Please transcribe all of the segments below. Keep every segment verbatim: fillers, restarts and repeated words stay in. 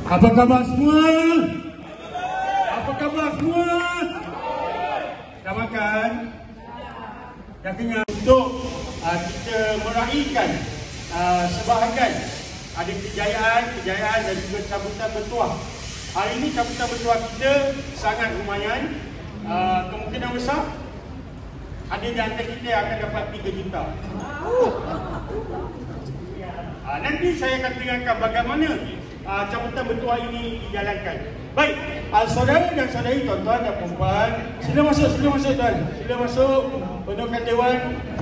Apa khabar semua? Apa khabar semua? Dah makan? Dah kenyang? Untuk uh, kita meraihkan uh, sebahagian ada kejayaan, kejayaan dan juga cabutan bertuah. Hari ini cabutan bertuah kita sangat lumayan. Uh, kemungkinan besar ada di antara kita yang akan dapat tiga juta. Uh, nanti saya akan tengokkan bagaimana uh, cabutan bertuah ini dijalankan. Baik, uh, saudara dan saudari, tuan-tuan dan puan-puan, sila masuk, sila masuk tuan. Sila masuk, penuhkan dewan.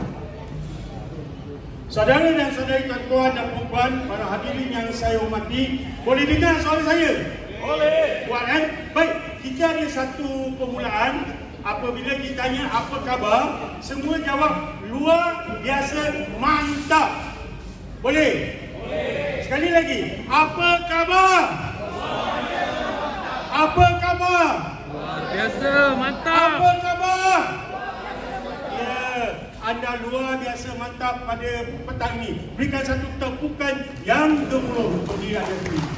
Saudara dan saudari, tuan-tuan dan puan-puan, para hadirin yang saya hormati, boleh dengar suara saya? Boleh. Buat kan? Baik, kita ada satu permulaan. Apabila kita tanya apa khabar, semua jawab luar biasa mantap. Boleh? Boleh. Sekali lagi, apa khabar? Luar biasa mantap. Apa khabar? Luar biasa mantap. Apa khabar? Ya, anda luar biasa mantap pada petang ini. Berikan satu tepukan yang gemuruh untuk diri anda sendiri.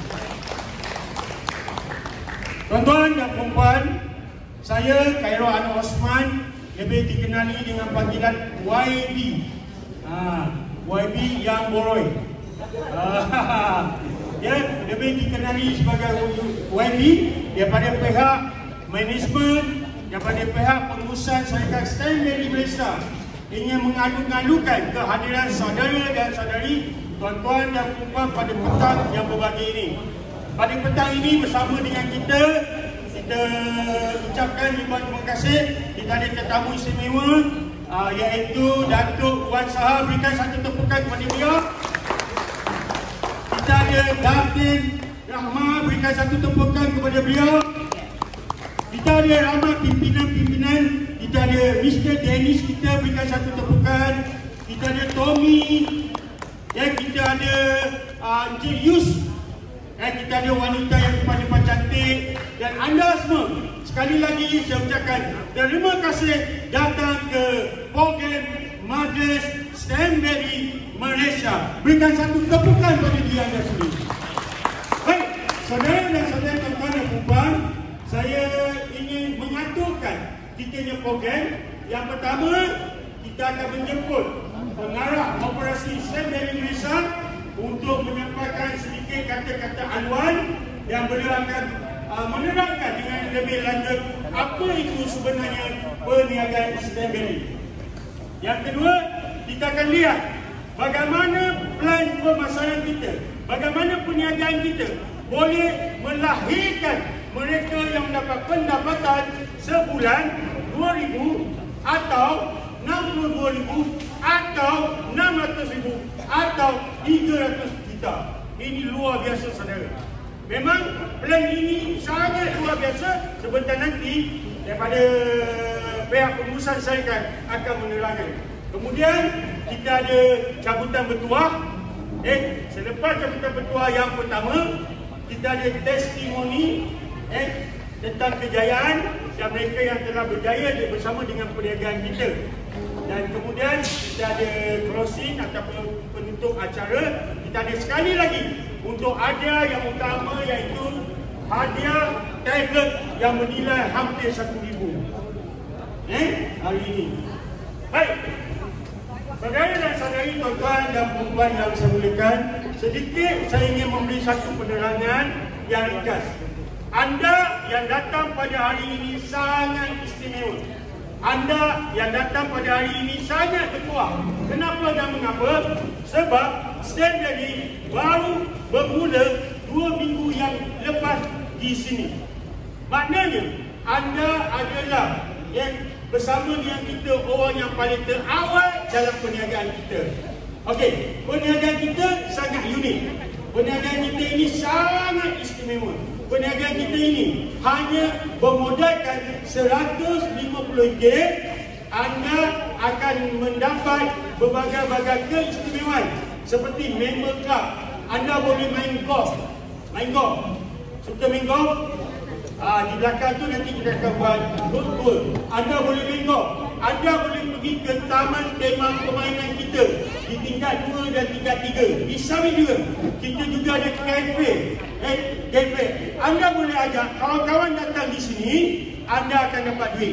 Tuan-tuan dan puan-puan, saya Khairul Anwar Osman, lebih dikenali dengan panggilan Y B. Ha, Y B Yang Boroi. Ha, dia lebih dikenali sebagai Y B daripada pihak manajemen, daripada pihak pengurusan syarikat Stanberry Malaysia ingin mengalu-alukan kehadiran saudara dan saudari, tuan-tuan dan puan pada petang yang berbahagia ini. Pada petang ini bersama dengan kita, kita ucapkan ribuan terima kasih. Kita ada tetamu istimewa uh, iaitu Datuk Wan Saha. Berikan satu tepukan kepada beliau. Kita ada Datin Rahma. Berikan satu tepukan kepada beliau. Kita ada ramai pimpinan-pimpinan. Kita ada Mister Dennis. Kita berikan satu tepukan. Kita ada Tommy. Dan kita ada uh, Encik Yus. Dan kita ada wanita yang depan-depan cantik. Dan anda semua, sekali lagi saya ucapkan terima kasih datang ke program Majlis Stanberry Malaysia. Berikan satu tepukan pada diri anda sendiri. Baik, saudara dan saudara, tuan-tuan dan puan, saya ingin mengaturkan kita punya program. Yang pertama, kita akan menjemput pengarah operasi Stanberry Malaysia untuk menyampaikan sedikit kata-kata aluan yang beliau akan uh, menerangkan dengan lebih lanjut apa itu sebenarnya perniagaan Stanberry. Yang kedua, kita akan lihat bagaimana plan pemasaran kita, bagaimana perniagaan kita boleh melahirkan mereka yang mendapat pendapatan sebulan dua ribu atau enam puluh dua ribu atau enam ratus ribu atau tiga ratus juta. Ini luar biasa, saudara. Memang plan ini sangat luar biasa. Sebentar nanti daripada pihak pengurusan syarikat akan menerangkan. Kemudian kita ada cabutan bertuah. Eh, selepas cabutan bertuah yang pertama, kita ada testimoni eh tentang kejayaan dan mereka yang telah berjaya bersama dengan perniagaan kita. Dan kemudian kita ada closing ataupun penutup acara. Kita ada sekali lagi untuk hadiah yang utama, iaitu hadiah tablet yang bernilai hampir satu ribu eh, hari ini. Baik, saudara dan saudari, tuan-tuan dan puan yang saya muliakan, sedikit saya ingin memberi satu penerangan yang ringkas. Anda yang datang pada hari ini sangat istimewa. Anda yang datang pada hari ini sangat bertuah. Kenapa dan mengapa? Sebab Stanberry baru bermula dua minggu yang lepas di sini. Maknanya anda adalah yang bersama dengan kita orang yang paling terawal dalam perniagaan kita. Okey, perniagaan kita sangat unik. Perniagaan kita ini sangat istimewa. Perniagaan kita ini hanya bermodalkan seratus lima puluh ringgit, anda akan mendapat berbagai-bagai keistimewaan seperti member club. Anda boleh main golf. Main golf. Suka main golf? Ah, di belakang tu nanti kita akan buat road. Anda boleh tengok, anda boleh pergi ke taman tema permainan kita di tingkat dua dan tingkat tiga. Di sana juga kita juga ada kafe. Eh, kafe. Anda boleh ajak kawan-kawan datang di sini, anda akan dapat duit.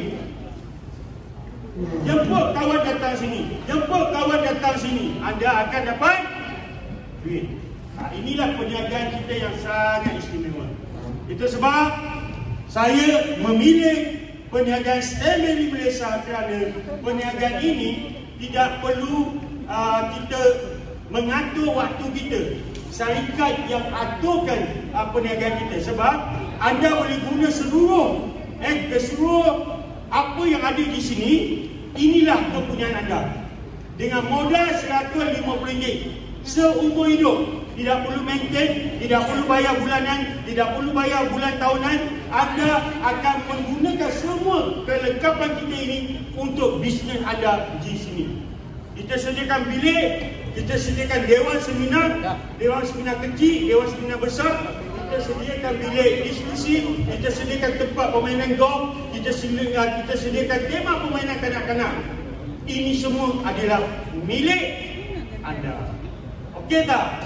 Jemput kawan datang sini, jemput kawan datang sini, anda akan dapat duit. Ha, inilah perniagaan kita yang sangat istimewa. Itu sebab saya memilih perniagaan Stanberry Malaysia kerana perniagaan ini tidak perlu uh, kita mengatur waktu kita. Syarikat yang aturkan uh, perniagaan kita. Sebab anda boleh guna seluruh eh, keseluruh apa yang ada di sini. Inilah kepunyaan anda. Dengan modal seratus lima puluh ringgit seumur hidup. Tidak perlu maintain, tidak perlu bayar bulanan, tidak perlu bayar bulan tahunan. Anda akan menggunakan semua kelengkapan kita ini untuk bisnes anda di sini. Kita sediakan bilik, kita sediakan dewan seminar, dewan seminar kecil, dewan seminar besar. Kita sediakan bilik diskusi, kita sediakan tempat permainan golf, kita sediakan, kita sediakan tema permainan kanak-kanak. Ini semua adalah milik anda. Okey tak?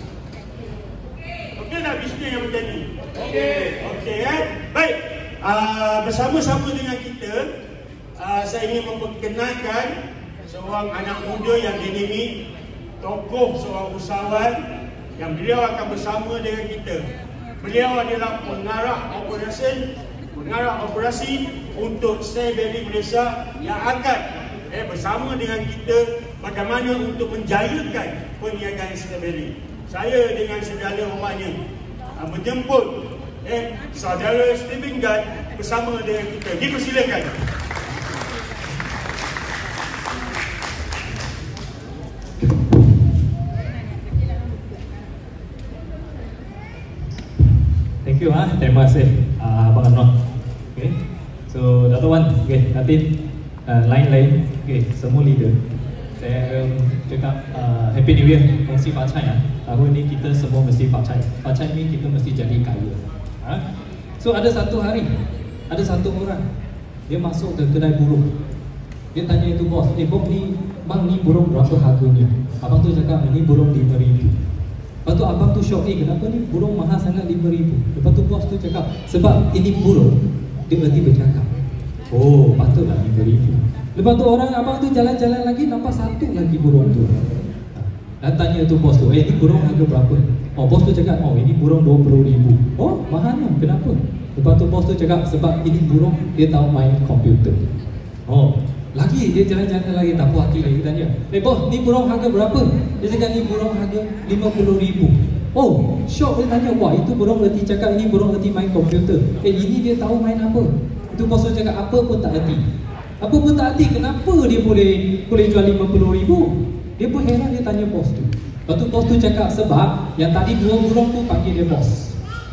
Okey tak bisnes yang macam ni? Okey. Okey eh? Baik. Uh, bersama-sama dengan kita, uh, saya ingin memperkenalkan seorang anak muda yang dinamik, tokoh seorang usahawan yang beliau akan bersama dengan kita. Beliau adalah pengarah operasi, pengarah operasi untuk Stanberry Malaysia yang akan eh, bersama dengan kita bagaimana untuk menjayakan perniagaan Stanberry. Saya dengan segala hormatnya uh, menjemput eh, saudara Steven Guard bersama dengan kita. Dipersilakan. Thank you, ah. Terima kasih, uh, Abang Anwar. Okay. So, Dato' Wan, okay, Atin, uh, lain-lain, okay, semua leader. Saya um, cakap uh, Happy New Year, kongsi facai ya. Tahun ni kita semua mesti facai. Facai ni kita mesti jadi kaya. Ha? So, ada satu hari, ada satu orang, dia masuk ke kedai burung. Dia tanya itu bos, eh bos ni, bang ni burung berapa harganya? Abang tu cakap, ini burung lima ribu. Lepas tu abang tu syok, eh kenapa ni burung mahal sangat lima ribu? Lepas tu bos tu cakap, sebab ini burung, dia berarti bercakap. Oh, patutlah lima ribu. Lepas tu orang abang tu jalan-jalan lagi, nampak satu lagi burung tu. Dan tanya tu bos tu, eh ini burung harga berapa? Oh, bos tu cakap, oh ini burung dua puluh ribu. Oh, mahal lah, kenapa? Lepas tu bos tu cakap, sebab ini burung, dia tahu main komputer. Oh, lagi dia jalan-jalan lagi, tak puas hati lagi tanya, eh bos, ni burung harga berapa? Dia cakap, ni burung harga lima puluh ribu. Oh, syok dia tanya, wah itu burung berarti cakap, ini burung berarti main komputer. Eh ini dia tahu main apa? Itu bos tu cakap, apa pun tak hati. Apa pun tak hati, kenapa dia boleh boleh jual lima puluh ribu? Dia pun heran, dia tanya bos tu. Lepas tu bos tu cakap, sebab yang tadi dua burung tu panggil dia bos.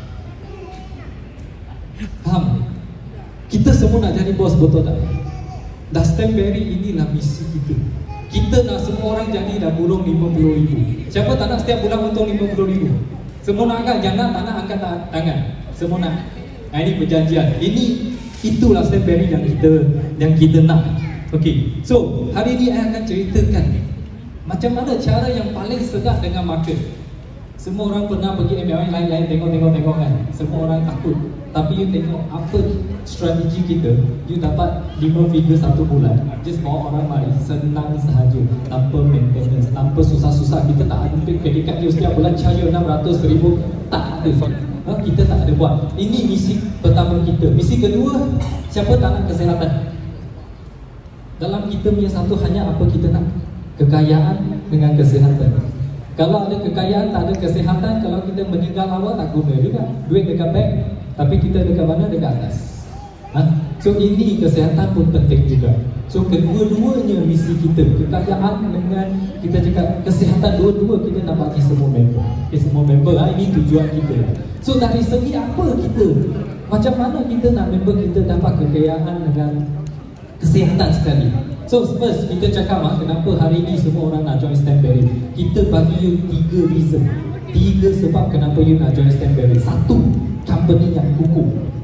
Faham? Kita semua nak jadi bos, betul tak? Dah Stanberry, inilah misi kita. Kita nak semua orang jadi dah burung lima puluh ribu. Siapa tak nak setiap bulan untung lima puluh ribu? Semua nak angkat, jangan tak nak angkat tangan. Semua nak. Nah, ini perjanjian. Ini itulah Stanberry yang kita yang kita nak. Okey. So, hari ini saya akan ceritakan macam mana cara yang paling sedap dengan market. Semua orang pernah pergi M L M lain-lain, tengok-tengok-tengok kan. Semua orang takut. Tapi you tengok apa strategi kita, you dapat lima figure satu bulan. Just bawa orang mari, senang sahaja, tanpa maintenance, tanpa susah-susah. Kita tak ada kredit card you setiap bulan charge enam ratus ribu. Tak ada. Ha, kita tak ada buat. Ini misi pertama kita. Misi kedua, siapa tak nak kesihatan? Dalam kita punya satu hanya apa kita nak? Kekayaan dengan kesihatan. Kalau ada kekayaan, tak ada kesihatan, kalau kita meninggal awal tak guna juga. Duit dekat bank, tapi kita dekat mana? Dekat atas. Ha? So ini kesihatan pun penting juga. So kedua-duanya misi kita, kekayaan dengan kita cakap kesihatan, dua-dua kita nak bagi semua member. Okay, semua member ha? Ini tujuan kita. So dari segi apa kita, macam mana kita nak member kita dapat kekayaan dengan kesihatan sekali. So first kita cakap ah, kenapa hari ini semua orang nak join Stanberry. Kita bagi you tiga reason, tiga sebab kenapa you nak join Stanberry. Satu, company yang kukuh.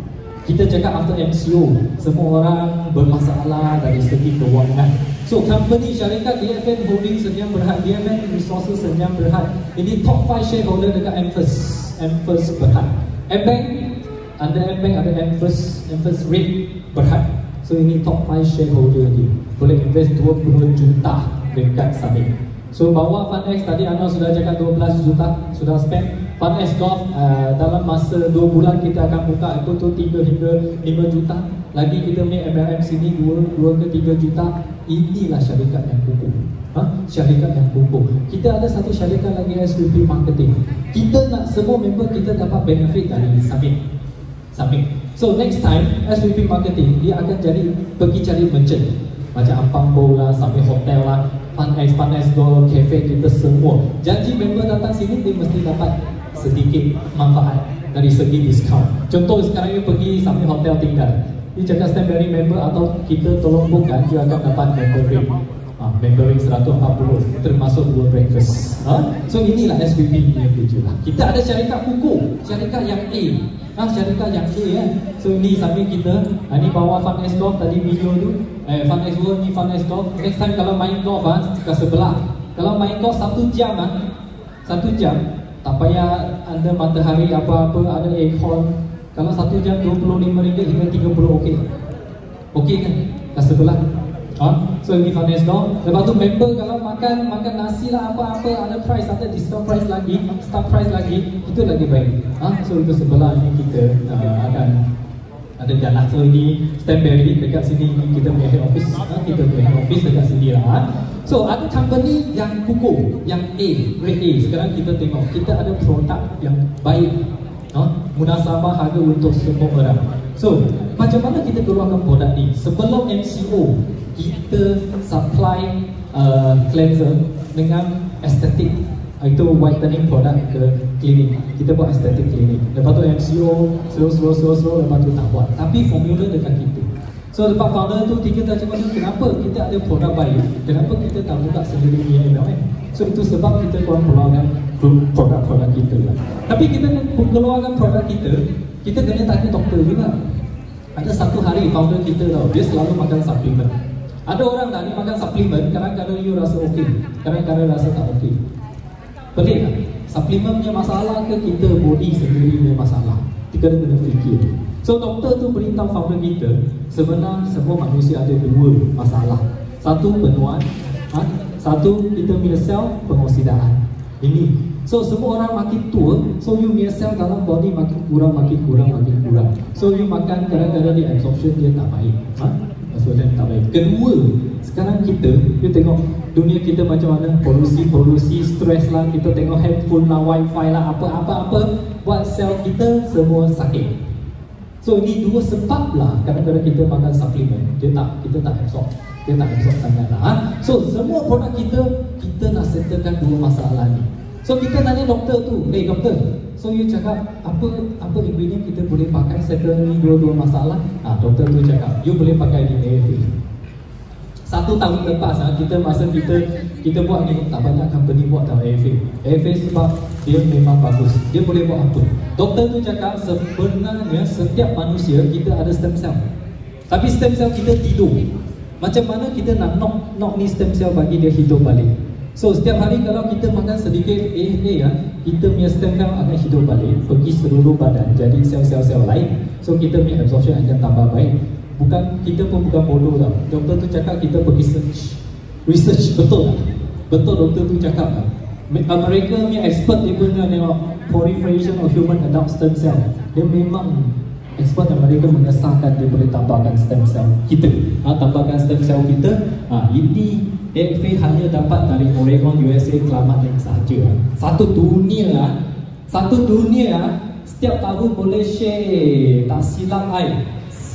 Kita cakap after M C O, semua orang bermasalah dari segi kewangan. So company syarikat D F N Holding Senyam Berhad, D F N Resources Senyam Berhad, ini top five shareholder dekat Emphas, Emphas Berhad. M-Bank, ada M-Bank, ada Emphas, Emphas Rate Berhad. So ini top five shareholder dia, boleh invest dua puluh juta dekat Summit. So bawah FundX tadi Anwar sudah cakap dua belas juta sudah spend. FundX Golf uh, dalam masa dua bulan kita akan buka itu tu tiga hingga lima juta. Lagi kita punya M L M sini dua ke tiga juta. Inilah syarikat yang kukuh. Ha? Syarikat yang kukuh. Kita ada satu syarikat lagi S V P Marketing. Kita nak semua member kita dapat benefit dari Summit. Summit. So next time S V P Marketing dia akan jadi pergi cari merchant macam Ampang Bowl lah, Summit Hotel lah, FundX, FundX Go, cafe kita semua. Janji member datang sini dia mesti dapat sedikit manfaat dari segi diskaun. Contoh sekarang you pergi Summit Hotel tinggal, you cakap Stanberry member atau kita tolong bukan, you akan dapat member rate. Ha, member rate seratus empat puluh termasuk dua breakfast. Ha? So inilah S V P punya kerja lah. Kita ada syarikat kukuh, syarikat yang A. Ha, syarikat yang A ya. So ini sambil kita, ha, ni bawah FundX Golf tadi video tu. Eh, FundX World ni FundX Golf. Next time kalau main golf ha, ke sebelah. Kalau main golf satu jam ha, satu jam tak payah ada matahari apa-apa, ada aircon. Kalau satu jam dua puluh lima ringgit hingga tiga puluh okey. Okey kan? Kat sebelah. Ha? So ini FundX Golf. Lepas tu member kalau makan makan nasi lah apa-apa, ada price, ada discount price lagi, start price lagi, itu lagi baik. Ha? So itu sebelah ni kita uh, akan ada jalan. So ini Stanberry dekat sini, kita punya head office. Ha? Kita punya head office dekat sini lah. Ha? So ada company yang kukuh, yang A, grade A. Sekarang kita tengok, kita ada produk yang baik, ha? Munasabah harga untuk semua orang. So macam mana kita keluarkan produk ni? Sebelum M C O, kita supply uh, cleanser dengan estetik, itu whitening produk ke klinik. Kita buat estetik klinik. Lepas tu M C O, slow slow slow slow, lepas tu tak buat. Tapi formula dekat kita. So lepas founder tu tiga tak cakap kenapa kita ada produk baik, kenapa kita tak buka sendiri ni M L M. So itu sebab kita keluarkan produk-produk kita lah. Tapi kita keluarkan produk kita, kita kena tanya doktor juga. Ada satu hari founder kita tau, dia selalu makan suplemen. Ada orang tak ni makan suplemen, kadang-kadang you rasa okey, kadang-kadang rasa tak okey. Pelik tak? Suplemen punya masalah ke kita body sendiri punya masalah? Kita kena fikir. So doktor tu beritahu founder kita, sebenarnya semua manusia ada dua masalah. Satu penuaan, ha? Satu kita punya sel pengoksidaan. Ini. So semua orang makin tua, so you punya sel dalam body makin kurang, makin kurang, makin kurang. So you makan kadang-kadang dia absorption dia tak baik. Ha? Absorption tak baik. Kedua, sekarang kita, you tengok dunia kita macam mana, polusi-polusi, stres lah, kita tengok handphone lah, wifi lah, apa-apa-apa, buat sel kita semua sakit. So ini dua sebab lah kadang-kadang kita makan suplemen, dia tak, kita tak absorb, dia tak absorb sangat lah. Ha? So semua produk kita, kita nak settlekan dua masalah ni. So kita tanya doktor tu, hey doktor, so you cakap apa apa ingredient kita boleh pakai settle ni dua-dua masalah? Ah, doktor tu cakap, you boleh pakai di A F A. Satu tahun lepas, ha, kita masa kita kita buat ni, tak banyak company buat tau A F A. A F A sebab dia memang bagus, dia boleh buat apa. Doktor tu cakap sebenarnya setiap manusia kita ada stem cell, tapi stem cell kita tidur. Macam mana kita nak knock knock ni stem cell bagi dia hidup balik? So setiap hari kalau kita makan sedikit A F A, ya, kita punya stem cell akan hidup balik, pergi seluruh badan, jadi sel-sel-sel lain. So kita punya absorption akan tambah baik. Bukan, kita pun bukan bodoh tau. Doktor tu cakap kita pergi search, research, betul tak? Betul doktor tu cakap tak? Mereka punya expert dia punya tengok proliferation of human adult stem cell. Dia memang expert yang mereka mengesahkan dia boleh tambahkan stem cell kita. Ha, tambahkan stem cell kita. Ha, ini A F A hanya dapat dari Oregon, U S A, Kelamat yang sahaja. Satu dunia, satu dunia setiap tahun boleh share, tak silap I,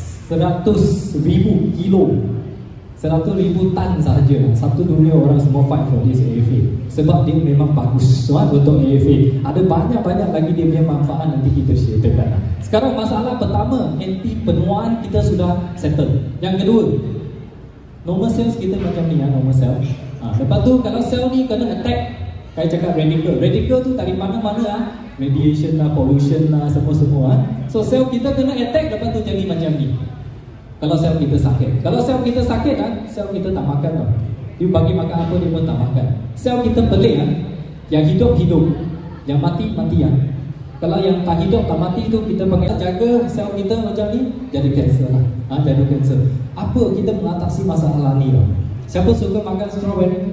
seratus ribu kilo, seratus ribu tan sahaja. Satu dunia orang semua fight for this A F A sebab dia memang bagus so, untuk A F A. Ada banyak-banyak lagi dia punya manfaat, nanti kita share. Sekarang masalah pertama, anti penuaan kita sudah settle. Yang kedua, normal cells kita macam ni ya, normal cell. Ha, lepas tu kalau sel ni kena attack, Saya cakap radical. Radical tu dari mana-mana ah. Radiation lah, pollution lah, semua-semua ah. So sel kita kena attack, lepas tu jadi macam ni. Kalau sel kita sakit. Kalau sel kita sakit ah, sel kita tak makan tau. You bagi makan apa dia pun tak makan. Sel kita pelik ah. Yang hidup hidup, yang mati mati ah. Kalau yang tak hidup tak mati tu kita panggil jaga sel kita macam ni, jadi kanser lah. Ah, jadi kanser. Apa kita mengatasi masalah ni lah? Siapa suka makan strawberry?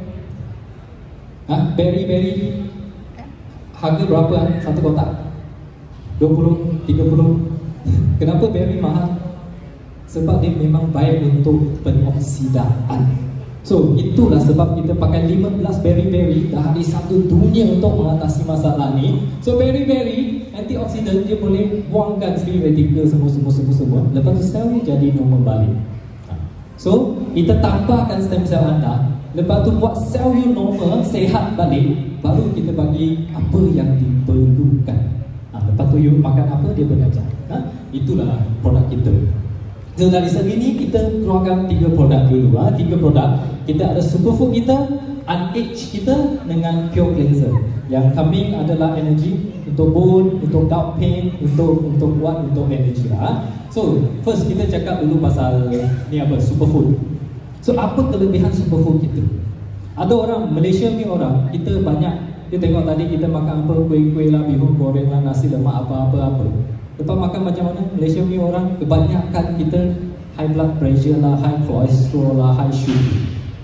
Ha? Berry-berry harga berapa kan? Satu kotak? dua puluh, tiga puluh. Kenapa berry mahal? Sebab dia memang baik untuk penoksidaan. So itulah sebab kita pakai lima belas berry-berry dari satu dunia untuk mengatasi masalah ni. So berry-berry antioksidan dia boleh buangkan free radical semua-semua-semua. Lepas tu sel ni jadi normal balik. So kita tambahkan stem cell anda. Lepas tu buat sel you normal, sehat balik. Baru kita bagi apa yang diperlukan. ha, Lepas tu you makan apa, dia belajar. ha? Itulah produk kita. So dari segi ni kita keluarkan tiga produk dulu. ha? Tiga produk. Kita ada superfood kita, unaged kita dengan pure cleanser. Yang kambing adalah energy untuk bone, untuk gout pain, untuk untuk kuat, untuk energy lah. ha? So first kita cakap dulu pasal ni apa, superfood. So apa kelebihan superfood kita? Ada orang Malaysia ni orang kita banyak, dia tengok tadi kita makan apa, kuih-kuih lah, bihun goreng lah, nasi lemak apa-apa-apa. Lepas makan macam mana? Malaysia ni orang kebanyakan kita high blood pressure lah, high cholesterol lah, high sugar.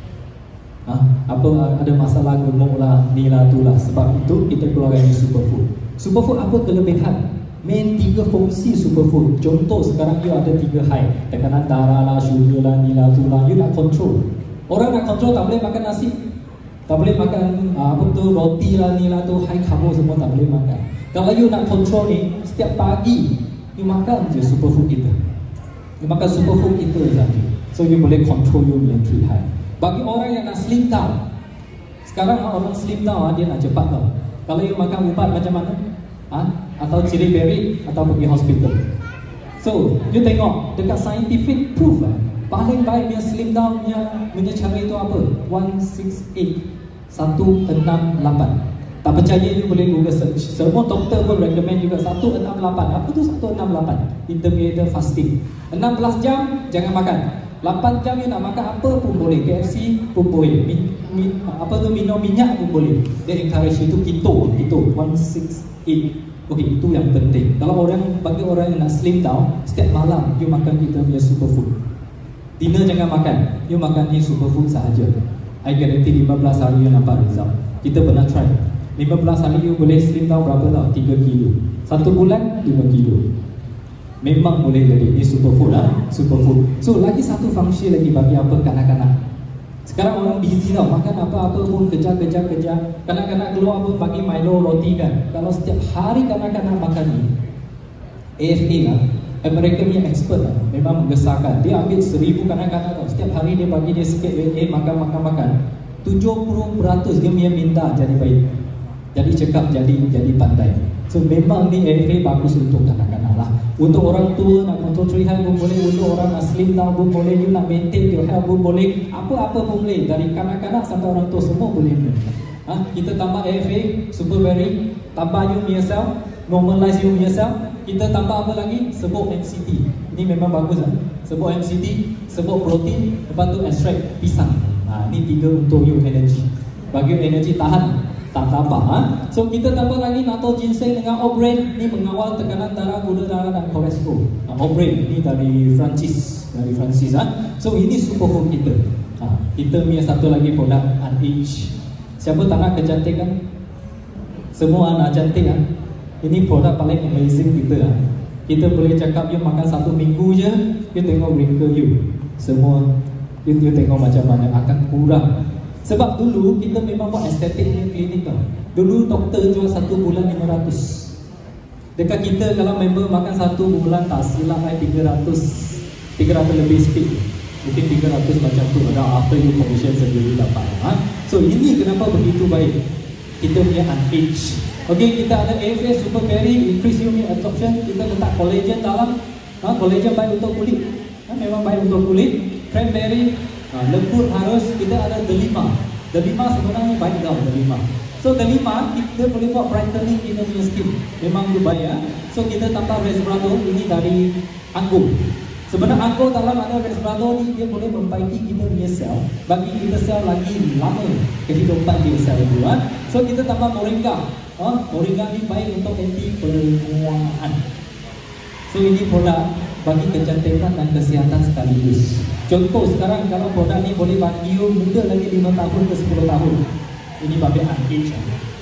Ha? Apa ada masalah gemuk lah, ni lah tu lah. Sebab itu kita keluarkan ni superfood. Superfood apa kelebihan? Main tiga fungsi superfood. Contoh sekarang you ada tiga high, tekanan darah lah, sugar lah, ni lah tu lah. You nak control. Orang nak control tak boleh makan nasi, tak boleh makan uh, apa tu, roti lah, ni lah tu, high carbo semua tak boleh makan. Kalau you nak control ni, setiap pagi you makan je superfood kita. You makan superfood kita saja. So you boleh control you entry high. Bagi orang yang nak slim down, sekarang orang slim down dia nak cepat tau. Kalau you makan ubat macam mana? Ha? Atau cili berry, atau pergi hospital. So, you tengok dekat scientific proof lah, paling baik dia slim down punya, punya cara itu apa? one six eight, satu enam lapan. Tak percaya you boleh Google search. Semua doktor pun recommend juga satu enam lapan. Apa tu satu enam lapan? Intermittent fasting. enam belas jam jangan makan. lapan jam you nak makan apa pun boleh. K F C pun boleh. Mi, mi, apa tu minum minyak pun boleh. Dia encourage you tu keto, keto one six eight. Okey, itu yang penting. Kalau orang, bagi orang yang nak slim down, setiap malam you makan kita punya superfood. Dinner jangan makan, you makan ni superfood sahaja. I guarantee lima belas hari you nampak result. Kita pernah try. lima belas hari you boleh slim down berapa tau? tiga kilo. Satu bulan lima kilo. Memang boleh jadi. Ini superfood lah, superfood. So lagi satu fungsi lagi bagi apa kanak-kanak. Sekarang orang busy tau, makan apa-apa pun kejar-kejar-kejar. Kanak-kanak keluar pun bagi Milo, roti kan. Kalau setiap hari kanak-kanak makan ni, A F A lah, Amerika punya expert lah, memang menggesahkan. Dia ambil seribu kanak-kanak tau, setiap hari dia bagi dia sikit, eh makan-makan-makan, tujuh puluh peratus dia punya minta jadi baik. Jadi cekap, jadi jadi pandai. So memang ni A F A bagus untuk kanak-kanak lah. Untuk orang tua nak control tree high pun boleh. Untuk orang nak slim down pun boleh. You nak maintain your health pun boleh. Apa-apa pun boleh. Dari kanak-kanak sampai orang tua semua boleh. ha? Kita tambah A F A, super berry, tambah you punya cell, normalize you punya cell. Kita tambah apa lagi? Sebut M C T. Ini memang bagus lah. Sebut M C T, sebut protein, lepas tu extract pisang. ha, Ini tiga untuk you energy. Bagi you energy tahan, tak tambah. ha? So kita tambah lagi natto ginseng dengan Obrain. Ni mengawal tekanan darah, gula darah dan kolesterol. ha, Obrain ni dari Francis, dari Francis. ha? So ini superfood kita. ha, Kita punya satu lagi produk unaged. Siapa tak nak kecantikan? Semua nak cantik kan? Ini produk paling amazing kita. ha? Kita boleh cakap you makan satu minggu je, you tengok wrinkle you semua, you, you tengok macam mana akan kurang. Sebab dulu kita memang buat estetik punya klinik tau. Dulu doktor jual satu bulan lima ratus. Dekat kita kalau member makan satu bulan tak silap eh tiga ratus, tiga ratus lebih sikit. Mungkin tiga ratus macam tu. Ada after you commission sendiri dapat. ha? So ini kenapa begitu baik. Kita punya unaged. Okay, kita ada A F A, super berry, increase your absorption. Kita letak collagen dalam. ha? Collagen baik untuk kulit. ha? Memang baik untuk kulit. Cranberry, Ha, lembut harus. Kita ada delima. Delima sebenarnya baik tau delima. So kelima, kita boleh buat brightening kita punya skin. Memang berbayar. So kita tambah resveratrol, ini dari anggur. Sebenarnya anggur dalam ada resveratrol ni, dia boleh membaiki kita punya sel, bagi kita sel lagi lama kehidupan dia sel itu. Ha? So kita tambah moringa. Ha? Moringa ni baik untuk anti permuaan. So ini produk bagi kecantikan dan kesihatan sekaligus. Contoh sekarang kalau produk ni boleh bagi you muda lagi lima tahun ke sepuluh tahun. Ini bagi age.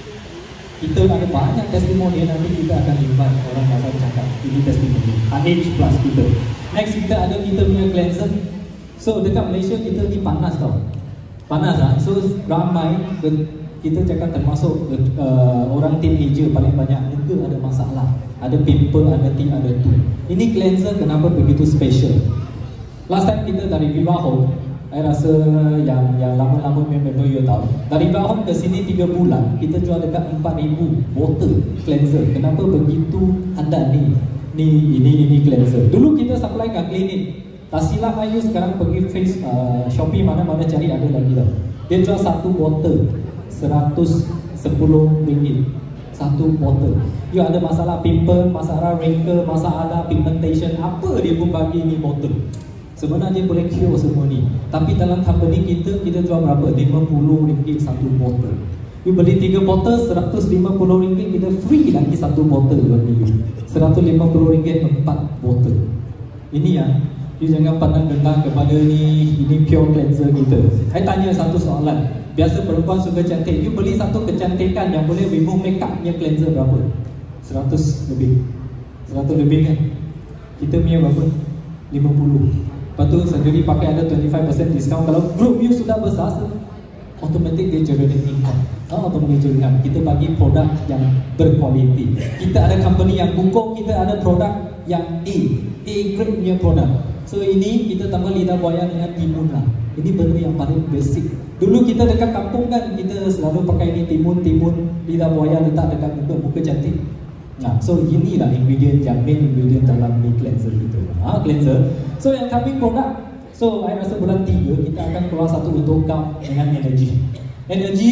Kita ada banyak testimoni, nanti kita akan invite orang dapat cakap. Ini testimoni age plus kita. Next kita ada kita punya cleanser. So dekat Malaysia kita ni panas tau. Panas lah. So ramai kita cakap termasuk uh, orang teenager paling banyak muka ada masalah. Ada pimple, ada ti, ada tu. Ini cleanser kenapa begitu special? Last time kita dari Viva Home, saya rasa yang yang lama-lama member you tahu. Dari Viva Home ke sini tiga bulan, kita jual dekat empat ribu botol cleanser. Kenapa begitu handal ni? Ni ini ini cleanser. Dulu kita supply kat klinik. Tak silap ayu sekarang pergi face uh, Shopee mana-mana cari ada lagi tau. Dia jual satu botol seratus sepuluh ringgit. Satu botol. You ada masalah pimple, masalah wrinkle, masalah pigmentation, apa dia pun bagi ni botol. Sebenarnya dia boleh cure semua ni. Tapi dalam company kita, kita jual berapa? lima puluh ringgit satu botol. You beli tiga botol, seratus lima puluh ringgit, kita free lagi satu botol bagi you. seratus lima puluh ringgit empat botol. Ini ya, you jangan pandang rendah kepada ni, ini pure cleanser kita. Saya tanya satu soalan. Biasa perempuan suka cantik, you beli satu kecantikan yang boleh remove makeup punya cleanser berapa? seratus lebih. seratus lebih kan? Kita punya berapa? lima puluh. Lepas tu sendiri pakai ada dua puluh lima persen diskaun. Kalau group you sudah besar, automatic dia generate income. Oh, automatic income. Kita bagi produk yang berkualiti. Kita ada company yang buku, kita ada produk yang A, A grade punya produk. So ini kita tambah lidah buaya dengan timun lah. Ini benda yang paling basic. Dulu kita dekat kampung kan, kita selalu pakai ini timun-timun, lidah buaya letak dekat muka, muka cantik. Nah, so inilah ingredient yang main ingredient dalam ni cleanser kita. Ah, cleanser. So yang kami produk, so saya rasa bulan tiga kita akan keluar satu untuk cup dengan energy. Energy,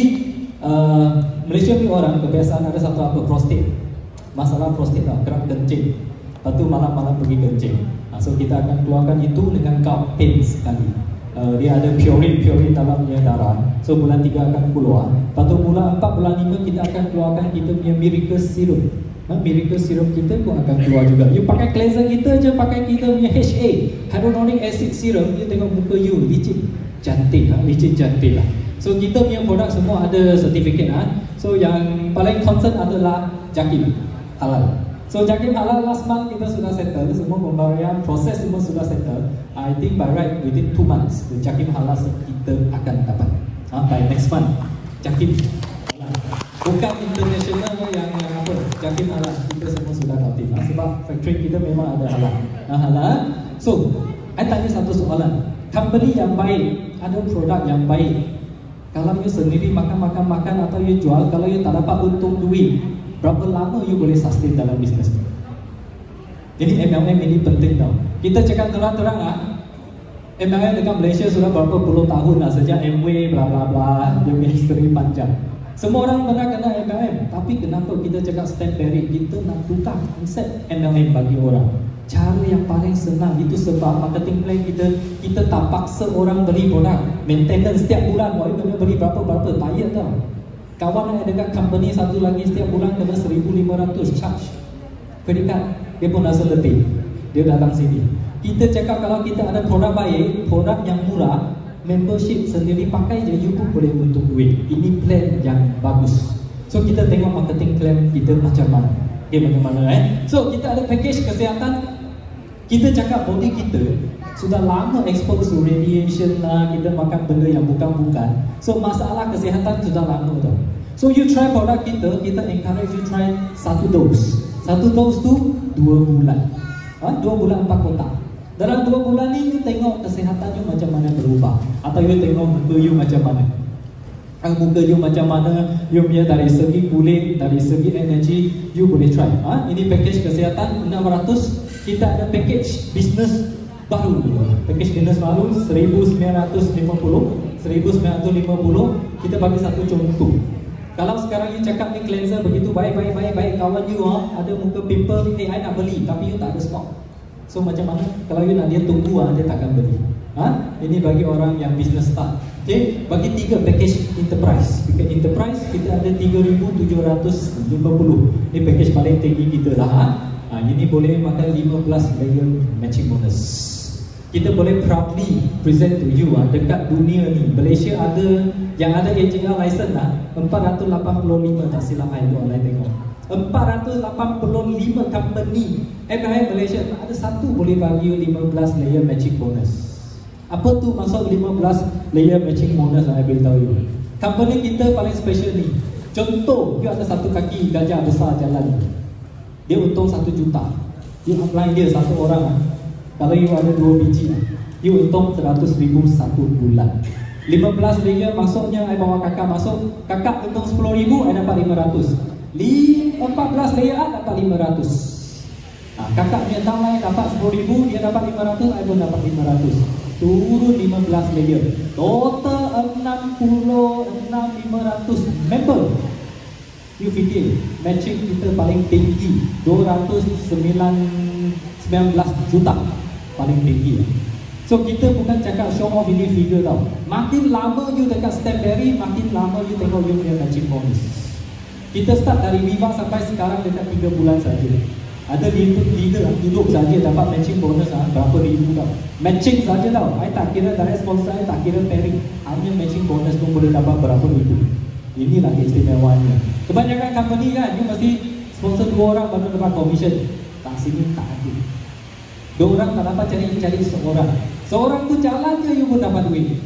uh, Malaysia ni orang kebiasaan ada satu apa, prostate. Masalah prostate lah, kerap kencing. Lepas tu malam-malam pergi kencing. Nah, so kita akan keluarkan itu dengan cup pain sekali. Uh, dia ada purine, purine dalamnya darah. So bulan tiga akan keluar. Lepas tu bulan empat, bulan lima kita akan keluarkan kita punya miracle serum. Ha, miracle serum kita pun akan keluar juga. You pakai cleanser kita je, pakai kita punya H A, hyaluronic acid serum, you tengok muka you licin, cantik ha, licin cantik lah. So kita punya produk semua ada sertifikat ha. So yang paling concern adalah JAKIM halal. So JAKIM halal last month kita sudah settle, semua pembayaran proses semua sudah settle. I think by right within two months the JAKIM halal kita akan dapat. Ha, by next month JAKIM halal. Bukan international yang yang apa, JAKIM halal kita semua sudah dapat. Ha, sebab factory kita memang ada halal. Ha, halal. So, saya tanya satu soalan. Company yang baik, ada produk yang baik. Kalau you sendiri makan-makan-makan atau you jual, kalau you tak dapat untung duit, berapa lama you boleh sustain dalam bisnes tu? Jadi M L M ini penting tau. Kita cakap terang-terang ah, M L M dekat Malaysia sudah berapa puluh tahun lah, sejak M W bla bla bla, dia punya history panjang. Semua orang pernah kena M L M, tapi kenapa kita cakap Stanberry, kita nak tukar konsep M L M bagi orang. Cara yang paling senang itu sebab marketing plan kita, kita tak paksa orang beli produk. Maintenance setiap bulan, wah kena beli berapa-berapa, payah tau. Kawan yang dekat company satu lagi setiap bulan kena seribu lima ratus charge credit card, dia pun rasa letih, dia datang sini. Kita cakap kalau kita ada produk baik, produk yang murah, membership sendiri pakai je, you pun boleh untung duit. Ini plan yang bagus. So kita tengok marketing plan kita macam mana. Okay, bagaimana eh? So kita ada package kesihatan. Kita cakap body kita sudah lama expose to radiation lah, kita makan benda yang bukan-bukan. So masalah kesihatan sudah lama tau. So you try produk kita, kita encourage you try satu dose. Satu dose tu dua bulan. Ha? Dua bulan empat kotak. Dalam dua bulan ni you tengok kesihatan you macam mana berubah. Atau you tengok muka you macam mana. Muka you macam mana, you punya dari segi kulit, dari segi energy, you boleh try. Ha? Ini package kesihatan enam ratus. Kita ada package bisnes baru. Package bisnes baru seribu sembilan ratus lima puluh. seribu sembilan ratus lima puluh. Kita bagi satu contoh. Kalau sekarang you cakap ni cleanser begitu baik, baik, baik, baik, kawan you ha, ada muka pimple, eh I nak beli, tapi you tak ada stok. So macam mana? Kalau you nak dia tunggu ha, dia takkan beli. Ha? Ini bagi orang yang business start. Okay? Bagi tiga package enterprise. Package enterprise kita ada tiga ribu tujuh ratus lima puluh. Ini package paling tinggi kita lah. Ha? Ha, ini boleh makan lima belas layer matching bonus. Kita boleh proudly present to you ha, dekat dunia ni. Malaysia ada yang ada A J L license lah, empat ratus lapan puluh lima tak silap saya tu online tengok. empat ratus lapan puluh lima company M L M Malaysia, ada satu boleh bagi lima belas layer matching bonus. Apa tu maksud lima belas layer matching bonus saya beritahu you. Company kita paling special ni. Contoh, you ada satu kaki gajah besar jalan, dia untung satu juta. You apply dia satu orang ha. Kalau you ada dua biji, you untung seratus ribu satu bulan. lima belas layer maksudnya, saya bawa kakak masuk, kakak untung sepuluh ribu, saya dapat lima ratus. empat belas layer dapat lima ratus. Nah, kakak punya tahun lain dapat sepuluh ribu, dia dapat lima ratus, saya pun dapat lima ratus. Turun lima belas layer. Total enam puluh enam ribu lima ratus member. You fikir, matching kita paling tinggi, dua ratus sembilan belas juta. Paling tinggi. So kita bukan cakap show off ini figure tau. Makin lama you dekat Stamberry, makin lama you tengok you punya matching bonus. Kita start dari Viva sampai sekarang dekat tiga bulan saja. Ada leader, leader duduk saja dapat matching bonus ha, berapa ribu tau. Matching saja tau. I tak kira direct sponsor, I tak kira pairing. Hanya matching bonus pun boleh dapat berapa ribu. Ini lagi istimewanya. Kebanyakan company kan, you mesti sponsor dua orang baru dapat commission. Tak sini tak ada. Dua orang tak dapat cari-cari seorang. Seorang tu jalan je you pun dapat duit.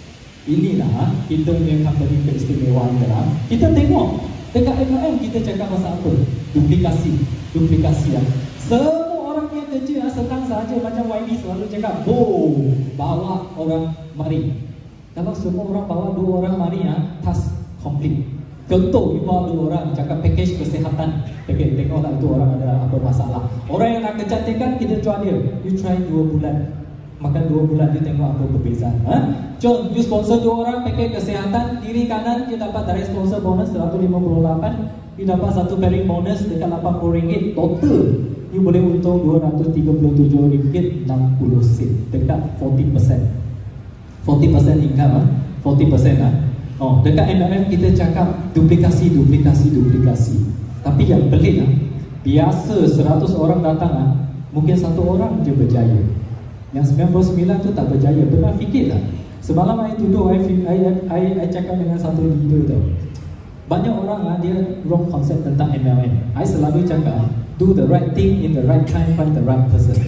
Inilah kita punya company keistimewaan dalam. Kita tengok dekat M L M kita cakap pasal apa? Duplikasi. Duplikasi ya. Semua orang yang kerja senang saja macam Y B selalu cakap, "Oh, bawa orang mari." Kalau semua orang bawa dua orang mari ya, task complete. Contoh, you bawa dua orang, cakap package kesihatan. Okay, tengoklah itu orang ada apa masalah. Orang yang nak kecantikan, kita jual dia. You try dua bulan. Makan dua bulan, you tengok apa perbezaan. Ha? John, you sponsor dua orang, package kesihatan. Kiri kanan, you dapat dari sponsor bonus seratus lima puluh lapan. You dapat satu pairing bonus dekat lapan puluh ringgit. Total, you boleh untung dua ratus tiga puluh tujuh ringgit enam puluh sen. Dekat empat puluh peratus. empat puluh peratus income. Ha? empat puluh peratus. Ha? Oh, dekat M L M kita cakap duplikasi, duplikasi, duplikasi. Tapi yang pelik lah, biasa seratus orang datang lah, mungkin satu orang je berjaya. Yang sembilan puluh sembilan tu tak berjaya. Pernah fikir tak? Semalam saya tuduh, I, I, I, I cakap dengan satu leader tau. Banyak orang lah, dia wrong concept tentang M L M. I selalu cakap, do the right thing in the right time, find the right person.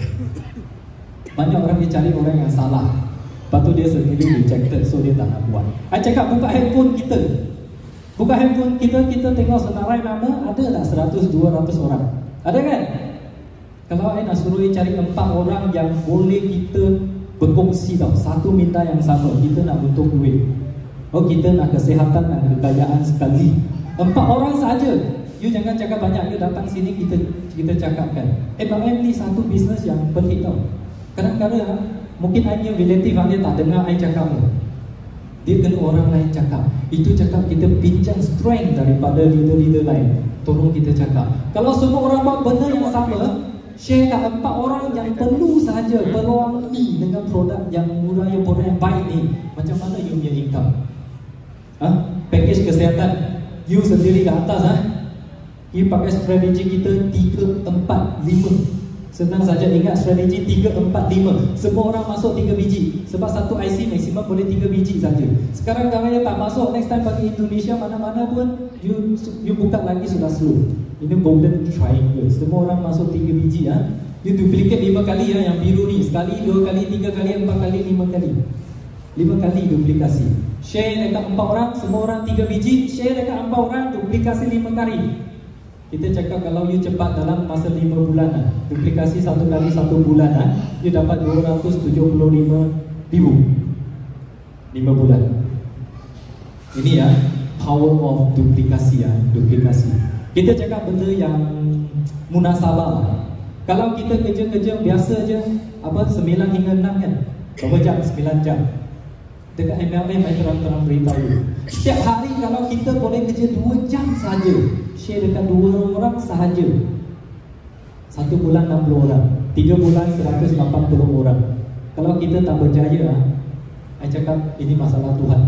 Banyak orang dia cari orang yang salah. Lepas tu dia sendiri rejected, so dia tak nak buat. I cakap buka handphone kita. Buka handphone kita, kita tengok senarai nama, ada tak seratus dua ratus orang? Ada kan? Kalau I nak suruh dia cari empat orang yang boleh kita berkongsi tau. Satu minta yang sama, kita nak butuh duit. Oh, kita nak kesihatan dan kekayaan sekali. Empat orang saja. You jangan cakap banyak, you datang sini kita kita cakapkan. M L M ni satu bisnes yang pelik tau. Kadang-kadang mungkin I punya relative dia tak dengar I cakap ni. Dia kena orang lain cakap. Itu cakap kita pinjam strength daripada leader-leader lain. Tolong kita cakap. Kalau semua orang buat benda yang sama, share kat empat orang yang perlu saja peluang ni dengan produk yang murah, yang produk yang baik ni. Macam mana you punya income? Ha? Package kesihatan you sendiri ke atas ha? You pakai strategi kita tiga, empat, lima. Senang saja ingat strategi tiga, empat, lima. Semua orang masuk tiga biji. Sebab satu I C maksimum boleh tiga biji saja. Sekarang kalau yang tak masuk, next time bagi Indonesia mana-mana pun You you buka lagi sudah slow. Ini golden triangle. Semua orang masuk tiga biji ha? You duplicate lima kali ya, yang biru ni. Sekali, dua kali, tiga kali, empat kali, lima kali. Lima kali duplikasi. Share dekat empat orang, semua orang tiga biji. Share dekat empat orang, duplikasi lima kali. Kita cakap kalau you cepat dalam masa lima bulan ha? Duplikasi satu kali satu bulan ha? You dapat dua ratus tujuh puluh lima ribu lima bulan. Ini ya, power of duplikasi ya, duplikasi. Kita cakap benda yang munasabah. Kalau kita kerja-kerja biasa je, apa sembilan hingga enam kan, berapa jam? sembilan jam. Dekat M L M, saya terang-terang beritahu you. Setiap hari kalau kita boleh kerja dua jam saja, share dekat dua orang sahaja, satu bulan enam puluh orang, tiga bulan seratus lapan puluh orang. Kalau kita tak berjaya, saya cakap ini masalah Tuhan.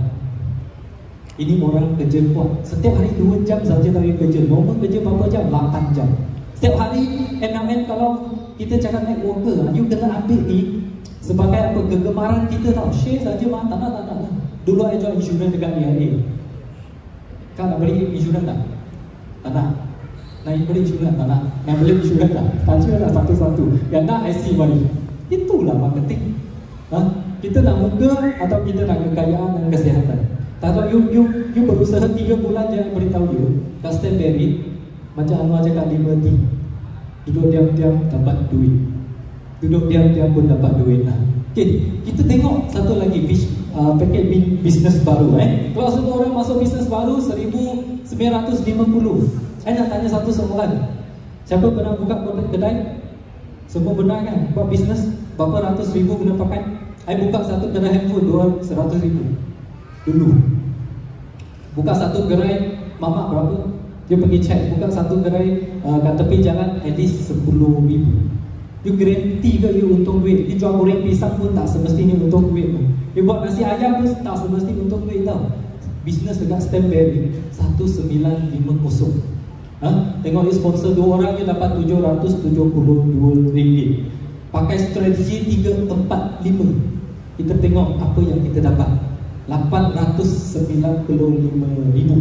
Ini orang kerja kuat. Setiap hari dua jam saja tapi kerja. Normal kerja berapa jam? lapan jam. Setiap hari M L M kalau kita cakap networker, you kena ambil ni sebagai apa? Kegemaran kita tau. Share saja mah, tak nak, tak nak. Dulu saya jual insurans dekat A I A. Kau nak beli insurans tak? Tak nak. Nak beli insurans tak nak? Nak beli insurans tak? Tanya lah satu-satu. Yang nak I C balik. Itulah marketing. Ha? Kita nak muka atau kita nak kekayaan dan kesihatan? Kalau you, you, you berusaha tiga bulan je beritahu you custom berry macam Anwar cakap lima T. Duduk diam-diam dapat duit. Duduk diam-diam pun dapat duit lah. Okay, kita tengok satu lagi uh, paket bisnes baru eh. Kalau semua orang masuk bisnes baru seribu sembilan ratus lima puluh. Saya nak tanya satu soalan. Siapa pernah buka kedai? Semua benar kan? Buat bisnes berapa ratus ribu kena pakai? Saya buka satu kedai handphone dua seratus ribu dulu. Buka satu gerai mamak berapa? Dia pergi check. Buka satu gerai uh, kat tepi jalan at least sepuluh ribu. You guarantee ke you untung duit? You jual goreng pisang pun tak semestinya untung duit. You buat nasi ayam pun tak semestinya untung duit tau. Bisnes dekat Stamberry satu sembilan lima kosong. Ha? Tengok you sponsor dua orang, you dapat tujuh ratus tujuh puluh dua ringgit. Pakai strategi tiga empat lima. Kita tengok apa yang kita dapat. lapan ratus sembilan puluh lima ribu.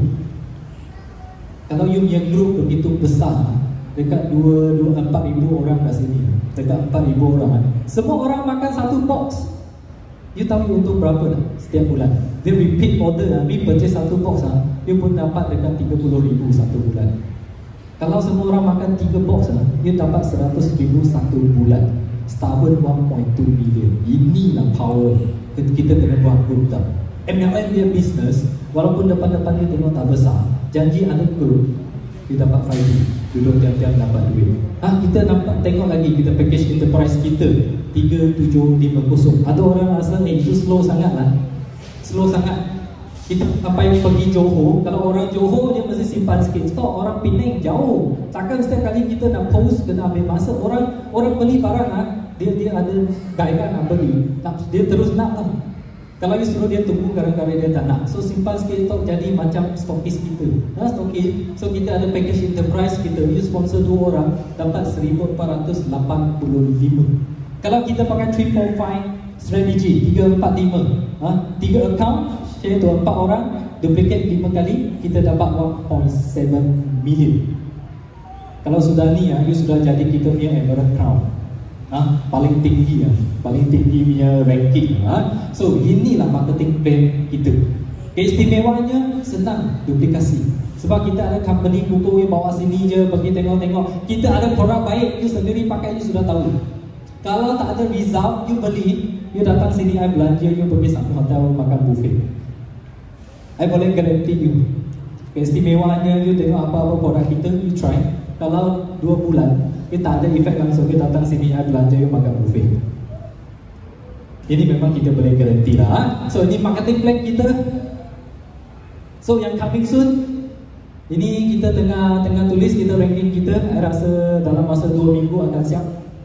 Kalau you punya grup begitu besar, dekat dua puluh empat ribu orang kat sini, dekat empat ribu orang, semua orang makan satu box. You tahu you untung berapa dah setiap bulan? Dia repeat order, re-purchase satu box, you pun dapat dekat tiga puluh ribu satu bulan. Kalau semua orang makan tiga box, you dapat seratus ribu satu bulan. Setahun one point two million. Inilah power. Kita kena buat grup tau. M L M dia bisnes, walaupun depan-depan dia tengok tak besar, janji ada grup, dia dapat Friday, duduk tiap-tiap dapat duit. Ah, kita nampak tengok lagi kita package enterprise kita tiga tujuh lima kosong. Ada orang rasa eh, itu slow sangat lah. Slow sangat. Kita apa yang pergi Johor, kalau orang Johor dia mesti simpan sikit stok. Orang Penang jauh. Takkan setiap kali kita nak post kena ambil masa. Orang orang beli barang lah, dia dia ada guideline nak beli. Tak, dia terus nak lah. Kalau you suruh dia tunggu, kadang-kadang dia tak nak. So simpan sikit stok, jadi macam stokis kita. Ha, stokis. So kita ada package enterprise kita. You sponsor dua orang, dapat seribu empat ratus lapan puluh lima. Kalau kita pakai three four five strategy, tiga empat lima, ha, tiga account, share tu empat orang, duplicate lima kali, kita dapat one point seven million. Kalau sudah ni, ya, you sudah jadi kita punya Emerald Crown. Ha, paling tinggi ya, paling tinggi punya ranking. Ha. So inilah marketing plan kita. Keistimewanya senang duplikasi. Sebab kita ada company kuku yang bawa sini je, pergi tengok-tengok. Kita ada produk baik, you sendiri pakai, you sudah tahu. Kalau tak ada result, you beli, you datang sini, I belanja, you pergi satu hotel makan buffet. I boleh guarantee you. Keistimewanya, you tengok apa-apa produk kita, you try. Kalau dua bulan, you tak ada efek langsung, you datang sini, I belanja, you makan buffet. Ini memang kita boleh guarantee lah. Ha? So ini marketing plan kita. So yang coming soon, ini kita tengah tengah tulis kita ranking kita. Saya rasa dalam masa dua minggu akan siap.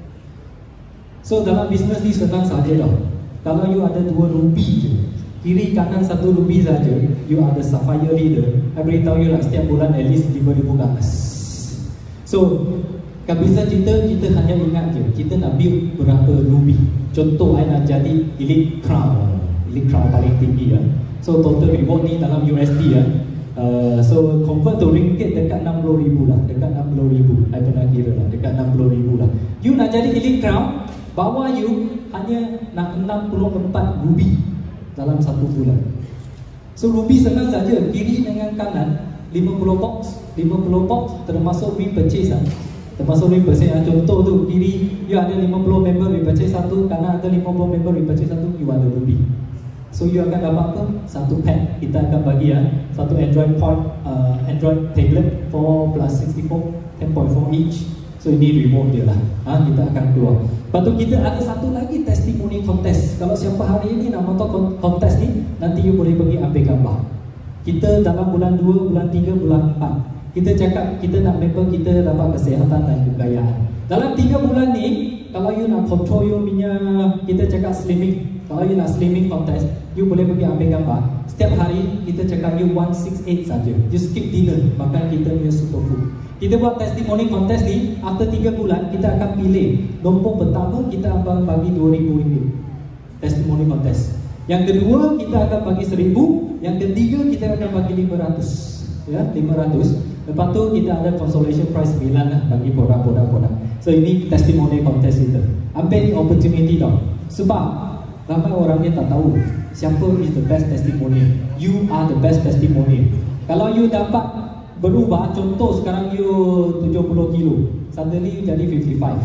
So dalam bisnes ni senang saja tau. Kalau you ada dua ruby je, kiri kanan satu ruby saja, you ada sapphire leader, I beritahu you lah setiap bulan at least lima ribu ke atas. So kat bisnes kita, kita hanya ingat je, kita nak build berapa ruby. Contoh, I nak jadi elite crown, elite crown paling tinggi ya. So total reward ni dalam U S D ya. Uh, so convert to ringgit dekat enam puluh ribu lah, dekat enam puluh ribu. I pernah kira lah, dekat enam puluh ribu lah. You nak jadi elite crown, bawah you hanya nak enam puluh empat ruby dalam satu bulan. So ruby senang saja, kiri dengan kanan lima puluh box, lima puluh box termasuk repurchase lah. Termasuk repurchase. Contoh tu, kiri you ada lima puluh member repurchase satu, kanan ada lima puluh member repurchase satu, you ada ruby. So you akan dapat apa? Satu pack. Kita akan bagi ya, satu Android port, uh, Android tablet four plus sixty-four, ten point four inch. So ini reward dia lah. Ha, kita akan keluar. Lepas tu kita ada satu lagi testimoni contest. Kalau siapa hari ini nak nonton contest ni, nanti you boleh pergi ambil gambar. Kita dalam bulan dua, bulan tiga, bulan empat, kita cakap kita nak member kita dapat kesihatan dan kekayaan. Dalam tiga bulan ni, kalau you nak control you punya, kita cakap slimming. Kalau you nak slimming contest, you boleh pergi ambil gambar. Setiap hari kita cakap you one six eight saja. You skip dinner, makan kita punya superfood. Kita buat testimoni contest ni, after tiga bulan kita akan pilih nombor pertama, kita akan bagi dua ribu ringgit testimoni contest. Yang kedua kita akan bagi seribu, yang ketiga kita akan bagi lima ratus, ya, lima ratus. Lepas tu kita ada consolation prize sembilan lah bagi produk-produk produk. So ini testimoni contest kita. Ambil ni opportunity tau. Sebab ramai orang dia tak tahu siapa is the best testimony. You are the best testimony. Kalau you dapat berubah, contoh sekarang you tujuh puluh kilo, suddenly you jadi lima puluh lima.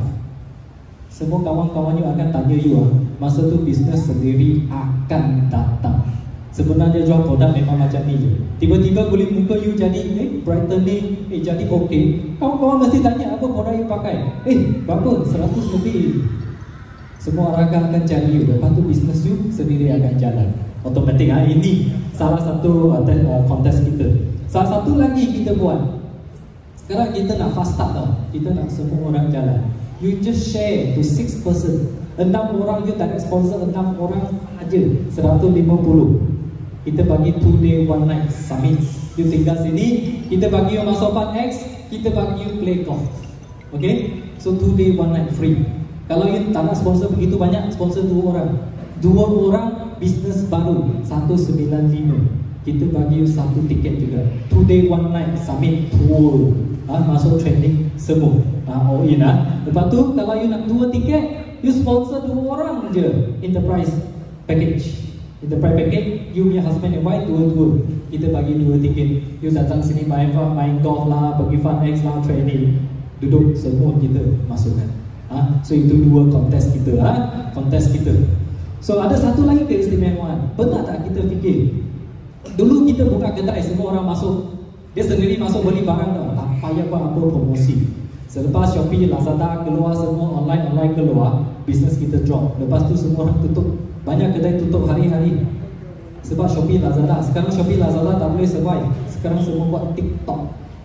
Semua kawan-kawan you akan tanya you ah, masa tu bisnes sendiri akan datang. Sebenarnya jual produk memang macam ni je. Tiba-tiba kulit muka you jadi eh brightening, eh jadi okey. Kawan-kawan mesti tanya apa produk you pakai. Eh berapa? seratus lebih. Semua orang akan cari you. Lepas tu bisnes you sendiri akan jalan. Otomatik ah, ini salah satu uh, kontes kita. Salah satu lagi kita buat. Sekarang kita nak fast start tau. Kita nak semua orang jalan. You just share to six person. Enam orang je tak ada sponsor, enam orang aja, seratus lima puluh. Kita bagi two day one night summit. You tinggal sini, kita bagi you masuk Fun X, kita bagi you play golf. Okay? So two day one night free. Kalau you tak nak sponsor begitu banyak, sponsor dua orang. Dua orang bisnes baru seratus sembilan puluh lima. Kita bagi you satu tiket juga. Two day one night summit tour. Ha, masuk training semua. Ha, all in ha. Lepas tu kalau you nak dua tiket, you sponsor dua orang je. Enterprise package. Enterprise package, you punya husband and wife dua-dua. Kita bagi dua tiket. You datang sini main main golf lah, pergi Fun X lah, training. Duduk semua kita masukkan. Ha, so itu dua kontes kita ha, kontes kita. So ada satu lagi keistimewaan. Benar tak kita fikir? Dulu kita buka kedai, semua orang masuk, dia sendiri masuk beli barang tau, tak payah buat apa promosi. Selepas Shopee, Lazada keluar, semua online-online keluar, bisnes kita drop. Lepas tu semua orang tutup. Banyak kedai tutup hari-hari sebab Shopee, Lazada. Sekarang Shopee, Lazada tak boleh survive. Sekarang semua buat TikTok.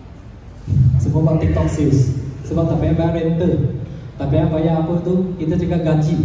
Semua buat TikTok sales. Sebab tak payah bayar rental, tak payah bayar apa tu, kita cakap gaji.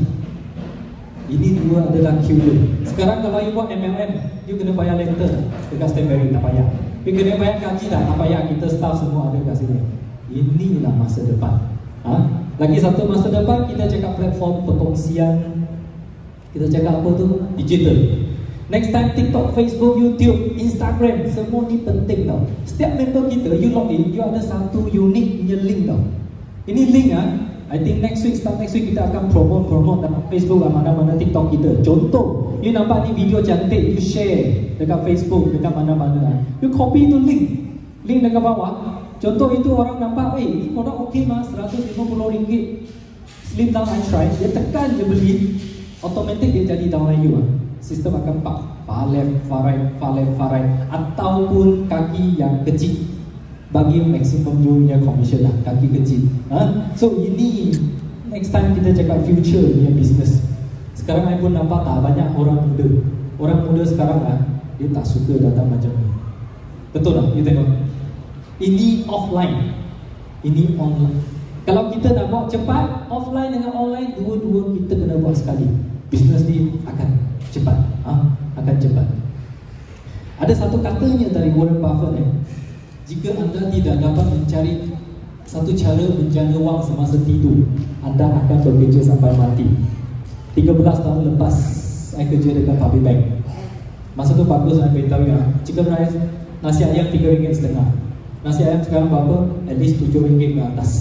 Ini dua adalah killer. Sekarang kalau you buat M L M, you kena bayar rental dekat Stanberry, tak payah. You kena bayar gaji dah, tak payah. Kita staff semua ada kat sini. Inilah masa depan. Ha? Lagi satu masa depan, kita cakap platform perkongsian. Kita cakap apa tu? Digital. Next time TikTok, Facebook, YouTube, Instagram, semua ni penting tau. Setiap member kita, you log in, you ada satu unique punya link tau. Ini link ah, I think next week, start next week kita akan promote-promote dalam Facebook dan mana-mana TikTok kita. Contoh, you nampak ni video cantik, you share dekat Facebook, dekat mana-mana. You copy tu link, link dekat bawah. Contoh itu orang nampak, eh ni produk okey mas, seratus lima puluh ringgit. Slim down I try, dia tekan je beli, automatic dia jadi downline you. Sistem akan pak, far left, far right, far left, far right, ataupun kaki yang kecil. Bagi maksimum you punya commission lah, kaki kecil. Ha? So ini next time kita cakap future punya business. Sekarang saya pun nampak tak banyak orang muda. Orang muda sekarang lah, dia tak suka datang macam ni. Betul tak? You tengok. Ini offline, ini online. Kalau kita nak buat cepat, offline dengan online, dua-dua kita kena buat sekali. Business ni akan cepat, ha? Akan cepat. Ada satu katanya dari Warren Buffett eh. Jika anda tidak dapat mencari satu cara menjaga wang semasa tidur, anda akan bekerja sampai mati. tiga belas tahun lepas saya kerja dekat public bank. Masa tu bagus saya beritahu ya, chicken rice, nasi ayam tiga ringgit setengah. Nasi ayam sekarang berapa? At least tujuh ringgit ke atas.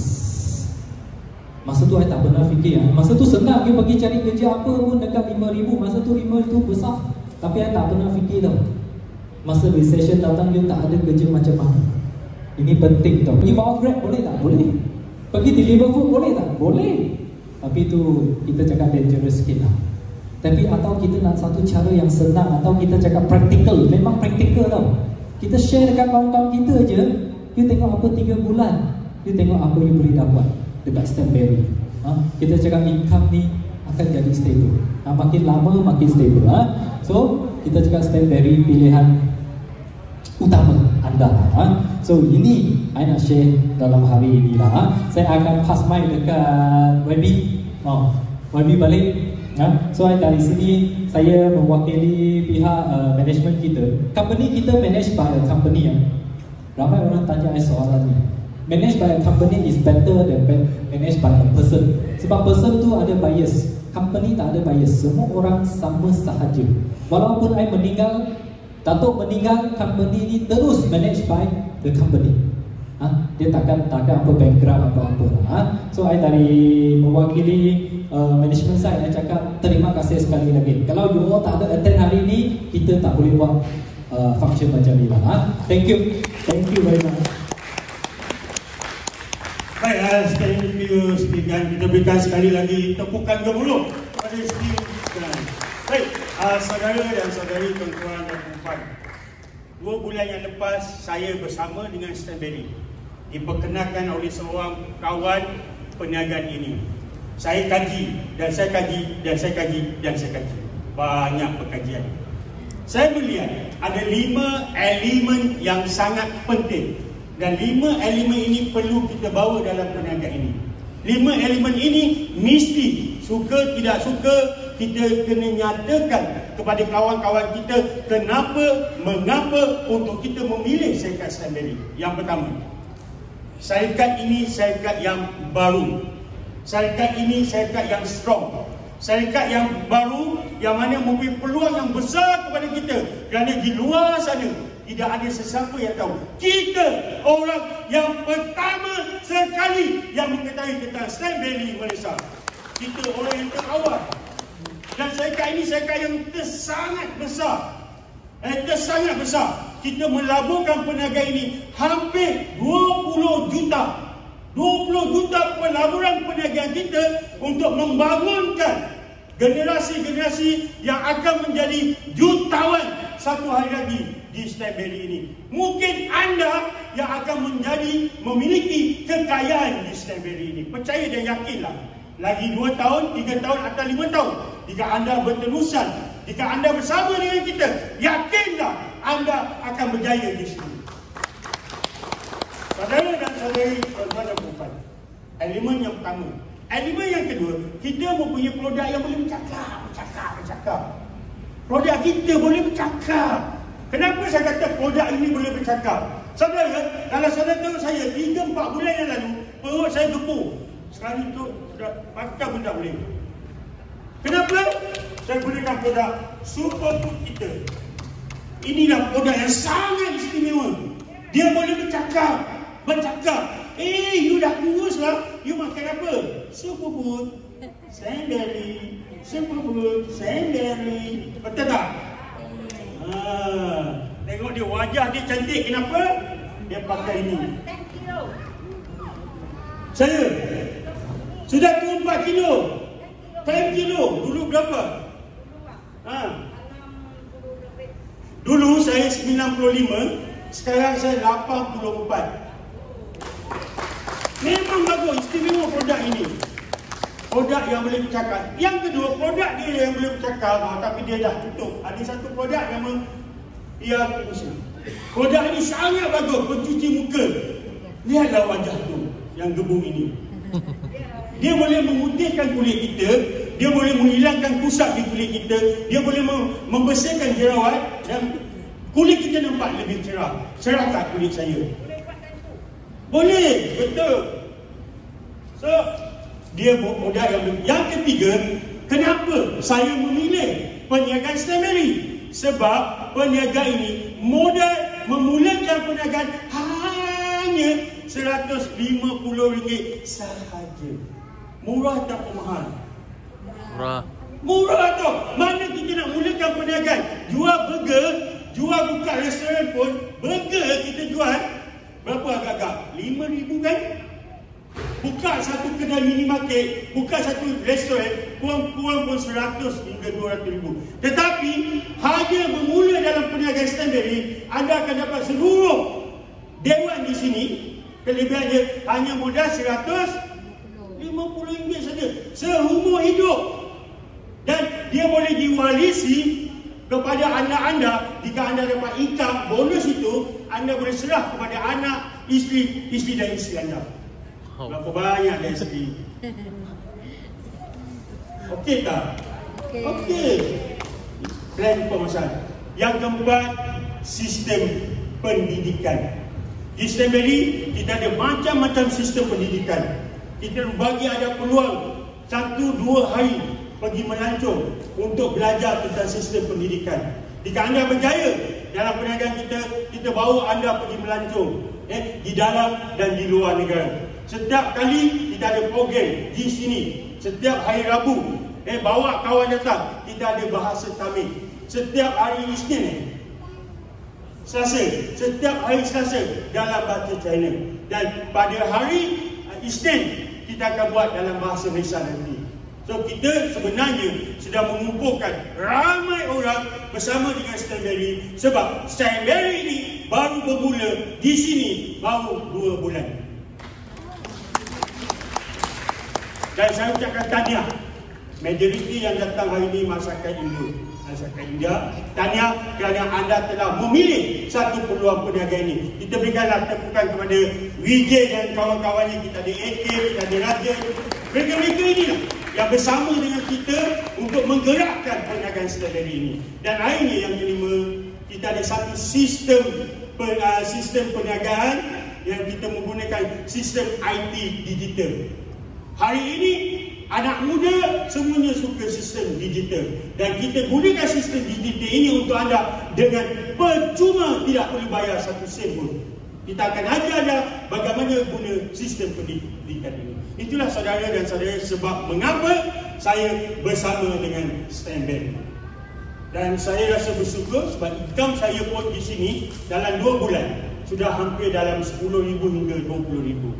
Masa tu saya tak pernah fikir ya. Masa tu senang kita pergi cari kerja apa pun dekat lima ribu. Masa tu lima tu besar. Tapi saya tak pernah fikir tau. Masa recession datang dia tak ada kerja macam mana. Ini penting tau. Pergi bawa Grab boleh tak? Boleh. Pergi deliver food boleh tak? Boleh. Tapi tu kita cakap dangerous sikit lah. Tapi atau kita nak satu cara yang senang, atau kita cakap practical. Memang practical tau. Kita share dekat kawan-kawan kita je. You tengok apa tiga bulan, you tengok apa you boleh dapat. dekat Stanberry. Ha? Kita cakap income ni akan jadi stable. Ha? Makin lama makin stable. Ha? So kita cakap Stanberry pilihan utama anda. Ha? So ini saya nak share dalam hari ini lah. Ha? Saya akan pass mic dekat Y B. Oh, Y B balik. Ha? So dari sini saya mewakili pihak uh, management kita. Company kita manage by a company. Ya. Ramai orang tanya saya soalan ni. Manage by a company is better than manage by a person. Sebab person tu ada bias, company tak ada bias. Semua orang sama sahaja. Walaupun saya meninggal, Datuk meninggal, company ni terus manage by the company. Ha? Dia takkan takkan apa bankrupt atau apa. Ha? So saya dari mewakili uh, management saya, saya cakap terima kasih sekali lagi. Kalau you all tak ada attend hari ini, kita tak boleh buat uh, function macam ni lah. Ha? Thank you, thank you very much. Baik, uh, thank you speaker. Kita berikan sekali lagi tepukan gemuruh pada speaker. Baik, uh, saudara dan saudari, tuan-tuan dan puan-puan, dua bulan yang lepas saya bersama dengan Stanberry diperkenalkan oleh seorang kawan perniagaan ini. Saya kaji dan saya kaji dan saya kaji dan saya kaji banyak perkajian. Saya melihat ada lima elemen yang sangat penting. Dan lima elemen ini perlu kita bawa dalam perniagaan ini. Lima elemen ini mesti, suka tidak suka, kita kena nyatakan kepada kawan-kawan kita kenapa, mengapa untuk kita memilih syarikat Stanberry. Yang pertama, syarikat ini syarikat yang baru. Syarikat ini syarikat yang strong. Syarikat yang baru yang mana memberi peluang yang besar kepada kita. Kerana di luar sana tidak ada sesiapa yang tahu. Kita orang yang pertama sekali yang mengetahui tentang Stanberry Malaysia. Kita orang yang terawal. Dan syarikat ini syarikat yang tersangat besar. Eh, tersangat besar. Kita melaburkan perniagaan ini hampir dua puluh juta. dua puluh juta pelaburan perniagaan kita untuk membangunkan generasi-generasi yang akan menjadi jutawan satu hari lagi di Stanberry ini. Mungkin anda yang akan menjadi memiliki kekayaan di Stanberry ini. Percaya dan yakinlah. Lagi dua tahun, tiga tahun atau lima tahun, jika anda berterusan, jika anda bersama dengan kita, yakinlah anda akan berjaya di sini. Saudara dan saudari, tuan-tuan dan puan-puan, elemen yang pertama. Elemen yang kedua, kita mempunyai produk yang boleh bercakap, bercakap, bercakap. Produk kita boleh bercakap. Kenapa saya kata produk ini boleh bercakap? Saudara, kalau saudara tahu saya tiga empat bulan yang lalu, perut saya gebuk. Sekarang itu sudah makan pun tak boleh. Kenapa? Saya gunakan produk Superfood kita. Inilah produk yang sangat istimewa. Dia boleh bercakap, bercakap. Eh, you dah kurus lah. You makan apa? Superfood, Stanberry, Superfood, Stanberry. Betul tak? Ah, tengok dia, wajah dia cantik. Kenapa? Dia pakai ini. Saya sudah turun empat kilo. sepuluh kilo. Dulu berapa? Ha. Dulu saya sembilan puluh lima. Sekarang saya lapan puluh empat. Memang bagus, istimewa produk ini. Produk yang boleh bercakap. Yang kedua, produk dia yang boleh bercakap, tapi dia dah tutup. Ada satu produk nama Ia Usia. Produk ini sangat bagus, pencuci muka. Lihatlah wajah tu yang gebung ini. Dia boleh memutihkan kulit kita, dia boleh menghilangkan kusap di kulit kita, dia boleh membersihkan jerawat dan kulit kita nampak lebih cerah. Cerah tak kulit saya? Boleh, betul. So, dia produk yang yang ketiga, kenapa saya memilih perniagaan Stanberry? Sebab perniagaan ini modal memulakan perniagaan hanya seratus lima puluh ringgit sahaja. Murah tak mahal? Murah. Murah tu. Mana kita nak mulakan perniagaan? Jual burger, jual buka restoran pun, burger kita jual berapa agak-agak? lima ribu kan? Buka satu kedai minimarket, buka satu restoran, kurang-kurang pun seratus hingga dua ratus ribu. Tetapi, harga bermula dalam perniagaan Stanberry, anda akan dapat seluruh dewan di sini. Kelebihan dia hanya modal seratus lima puluh ringgit saja seumur hidup. Dan dia boleh diwarisi kepada anda-anda. Jika anda dapat income bonus itu, anda boleh serah kepada anak, isteri, isteri dan isteri anda. Berapa banyak dari isteri? Okey tak? Okey. Okay. Plan pemasaran. Yang keempat, sistem pendidikan. Di Stanberry kita ada macam-macam sistem pendidikan. Kita bagi ada peluang satu dua hari pergi melancong untuk belajar tentang sistem pendidikan. Jika anda berjaya dalam perniagaan kita, kita bawa anda pergi melancong eh, di dalam dan di luar negara. Setiap kali kita ada program di sini. Setiap hari Rabu, eh, bawa kawan datang, kita ada bahasa Tamil. Setiap hari Isnin, eh, Selasa, setiap hari Selasa dalam bahasa China. Dan pada hari Isnin kita akan buat dalam bahasa Malaysia nanti. So kita sebenarnya sedang mengumpulkan ramai orang bersama dengan Stanberry. Sebab Stanberry ini baru bermula di sini baru dua bulan. Dan saya ucapkan tahniah majoriti yang datang hari ini masyarakat Indo, masyarakat India. Tahniah kerana anda telah memilih satu peluang perniagaan ini. Kita berikanlah tepukan kepada Vijay dan kawan-kawannya. Kita ada A K, kita ada Raja. Mereka-mereka inilah yang bersama dengan kita untuk menggerakkan perniagaan Stanberry ini. Dan akhirnya yang kelima, kita ada satu sistem uh, sistem perniagaan yang kita menggunakan sistem I T digital. Hari ini anak muda semuanya suka sistem digital dan kita gunakan sistem digital ini untuk anda dengan percuma, tidak perlu bayar satu sen pun. Kita akan ajar anda bagaimana guna sistem pendidikan ini. Itulah saudara dan saudara sebab mengapa saya bersama dengan Stanberry. Dan saya rasa bersyukur sebab income saya pun di sini dalam dua bulan sudah hampir dalam sepuluh ribu hingga dua puluh ribu.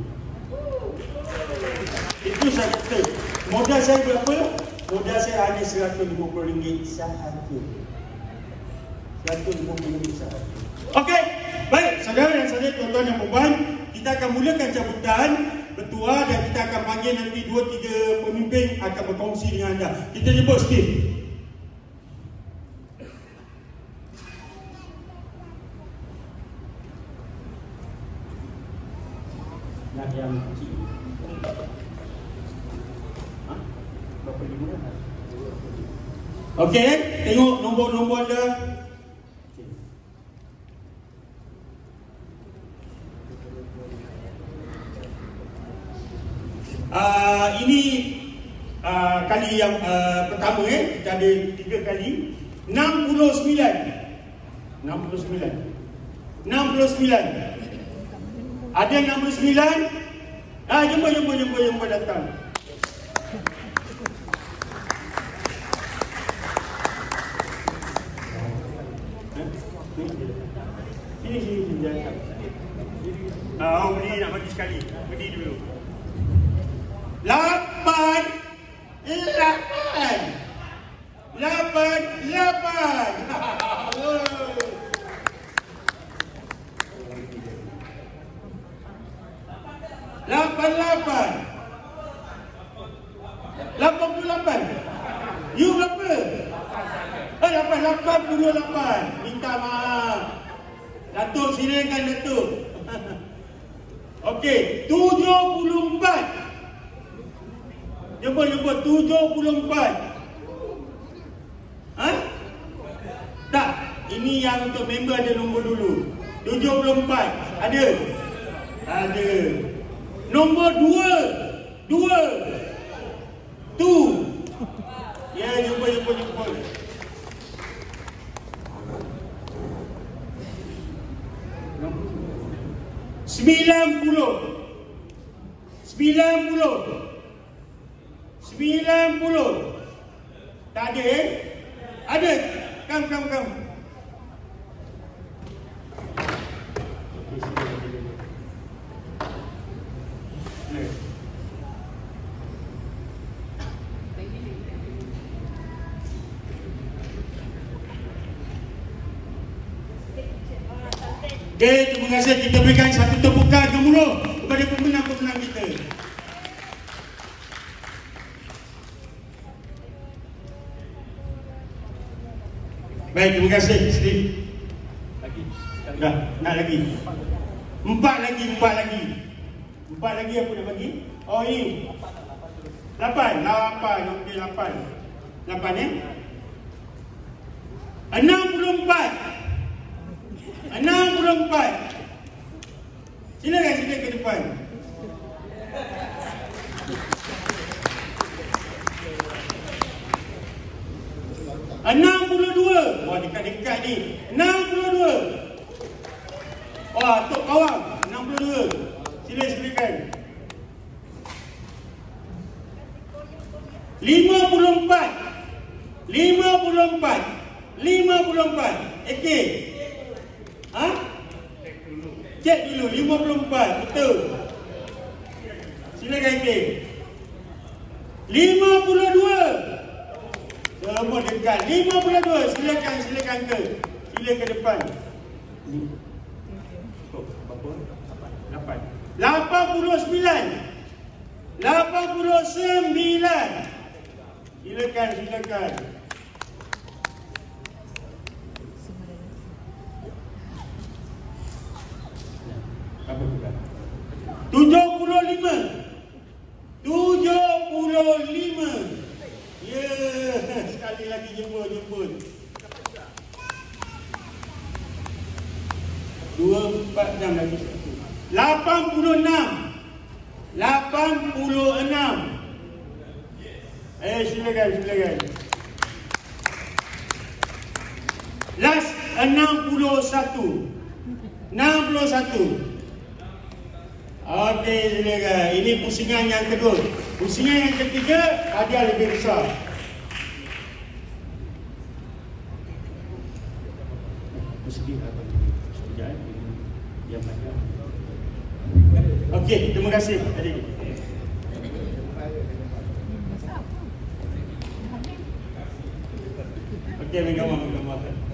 Itu saya kata. Modal saya berapa? Modal saya hanya seratus lima puluh ringgit sahaja. seratus lima puluh ringgit sahaja. Okey, baik saudara dan saudara, tuan-tuan dan puan, kita akan mulakan cabutan ketua dan kita akan panggil nanti dua tiga pemimpin akan berkongsi dengan anda. Kita jemput Steve. Nak yang kecil. Ha? Berapa lima dah? Okey, tengok nombor-nombor anda. Uh, ini uh, kali yang uh, pertama eh kita ada tiga kali enam puluh sembilan enam puluh sembilan enam puluh sembilan. Ada enam puluh sembilan. Ah, jumpa jumpa jumpa jumpa datang. Sini sini sini datang. Ah, oh, beri nak bagi sekali. Beri dulu. Lapan, lapan, lapan, lapan. Lapan, lapan, lapan puluh lapan. You berapa? Eh, lapan, lapan puluh lapan. Minta maaf. Datuk, silakan Datuk. Okey, tujuh puluh empat. Jumpa, jumpa, tujuh puluh empat. Ha? Tak, ini yang untuk member ada nombor dulu. tujuh puluh empat, ada? Ada. Nombor dua. Dua. Tu. Ya, jumpa, jumpa, jumpa. Sembilan puluh. Sembilan puluh. Sembilan puluh. Tak ada eh? Ada. Kam, kam, kam. Okay, terima kasih. Kita berikan satu tepukan gemuruh kepada pemenang-pemenang kita. Baik, terima kasih Steve. Lagi. Dah, nak lagi. Empat lagi, empat lagi. Empat lagi apa nak bagi? Oh ini. Lapan, lapan, okey lapan. Lapan eh? Enam puluh empat. Enam puluh empat. Silakan sila ke depan. Enam puluh dua. Wah, dekat-dekat ni. Enam puluh dua. Wah, Tok Kawang. Enam puluh dua. Sila silakan. Lima puluh empat. Lima puluh empat. Lima puluh empat. Okey. Ha? Cek dulu. Lima puluh empat. Betul. Silakan cek. Lima puluh dua. Semua dekat. Lima puluh dua. Silakan, silakan ke. Sila ke depan. Lapan. Lapan puluh sembilan. Lapan puluh sembilan. Silakan, silakan. Apa bukan? Tujuh puluh lima. Tujuh puluh lima. Ya, yeah. Sekali lagi jemput, jemput. Dua, empat, enam lagi satu. Lapan puluh enam. Lapan puluh enam. Eh, silakan, silakan. Last, enam puluh satu. Enam puluh satu. Okey, silakan. Ini pusingan yang kedua. Pusingan yang ketiga, hadiah lebih besar. Pusingan apa? Sekejap. Yang mana? Okey, terima kasih. Adik. Okey, ambil gambar, ambil gambar.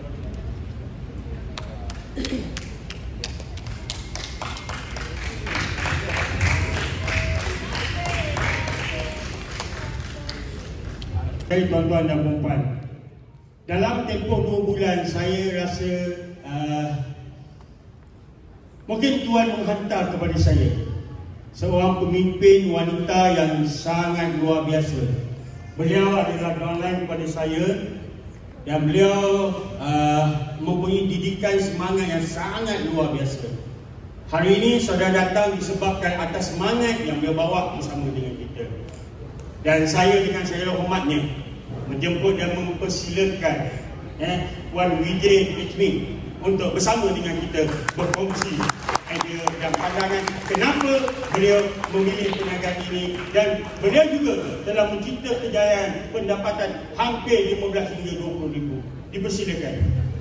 Jadi tuan-tuan dan puan-puan, dalam tempoh dua bulan saya rasa uh, mungkin Tuhan menghantar kepada saya seorang pemimpin wanita yang sangat luar biasa. Beliau adalah downline kepada saya dan beliau uh, mempunyai didikan semangat yang sangat luar biasa. Hari ini saudara datang disebabkan atas semangat yang beliau bawa bersama dengan kita. Dan saya dengan segala hormatnya menjemput dan mempersilakan eh, Puan Wijay Ijmi untuk bersama dengan kita berkongsi idea dan pandangan kenapa beliau memilih perniagaan ini, dan beliau juga telah mencipta kejayaan pendapatan hampir lima belas hingga dua puluh ribu. Dipersilakan.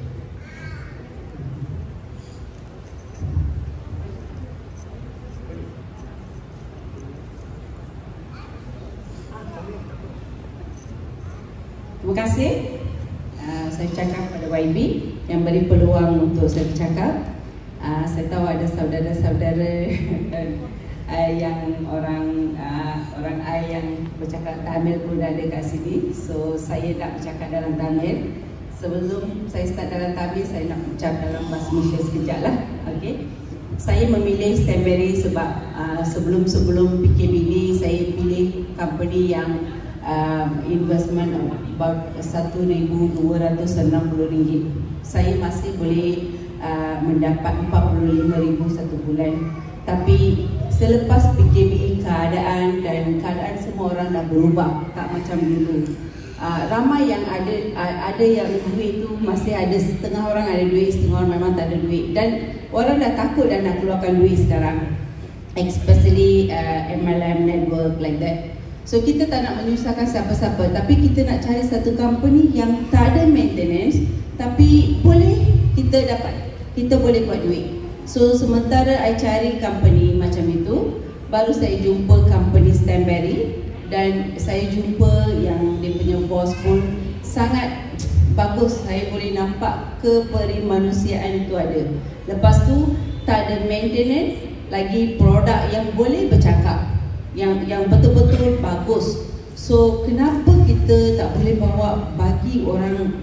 Terima kasih. Uh, saya cakap pada Y B yang beri peluang untuk saya bercakap. Uh, saya tahu ada saudara-saudara uh, yang orang uh, orang I yang bercakap Tamil pun ada kat sini. So saya nak bercakap dalam Tamil. Sebelum saya start dalam Tamil, saya nak bercakap dalam bahasa Malaysia sekejap lah. Okay. Saya memilih Stanberry sebab uh, sebelum-sebelum P K B ni saya pilih company yang Uh, investment about satu ribu dua ratus enam puluh ringgit. Saya masih boleh uh, mendapat empat puluh lima ribu satu bulan. Tapi selepas P K B keadaan dan keadaan semua orang dah berubah, tak macam dulu. Uh, ramai yang ada uh, ada yang duit tu masih ada, setengah orang ada duit, setengah orang memang tak ada duit. Dan orang dah takut dan nak keluarkan duit sekarang, especially uh, M L M network like that. So kita tak nak menyusahkan siapa-siapa, tapi kita nak cari satu company yang tak ada maintenance, tapi boleh kita dapat, kita boleh buat duit. So sementara I cari company macam itu, baru saya jumpa company Stanberry, dan saya jumpa yang dia punya bos pun sangat bagus. Saya boleh nampak keperimanusiaan itu ada. Lepas tu tak ada maintenance, lagi produk yang boleh bercakap, yang yang betul-betul bagus. So kenapa kita tak boleh bawa bagi orang buat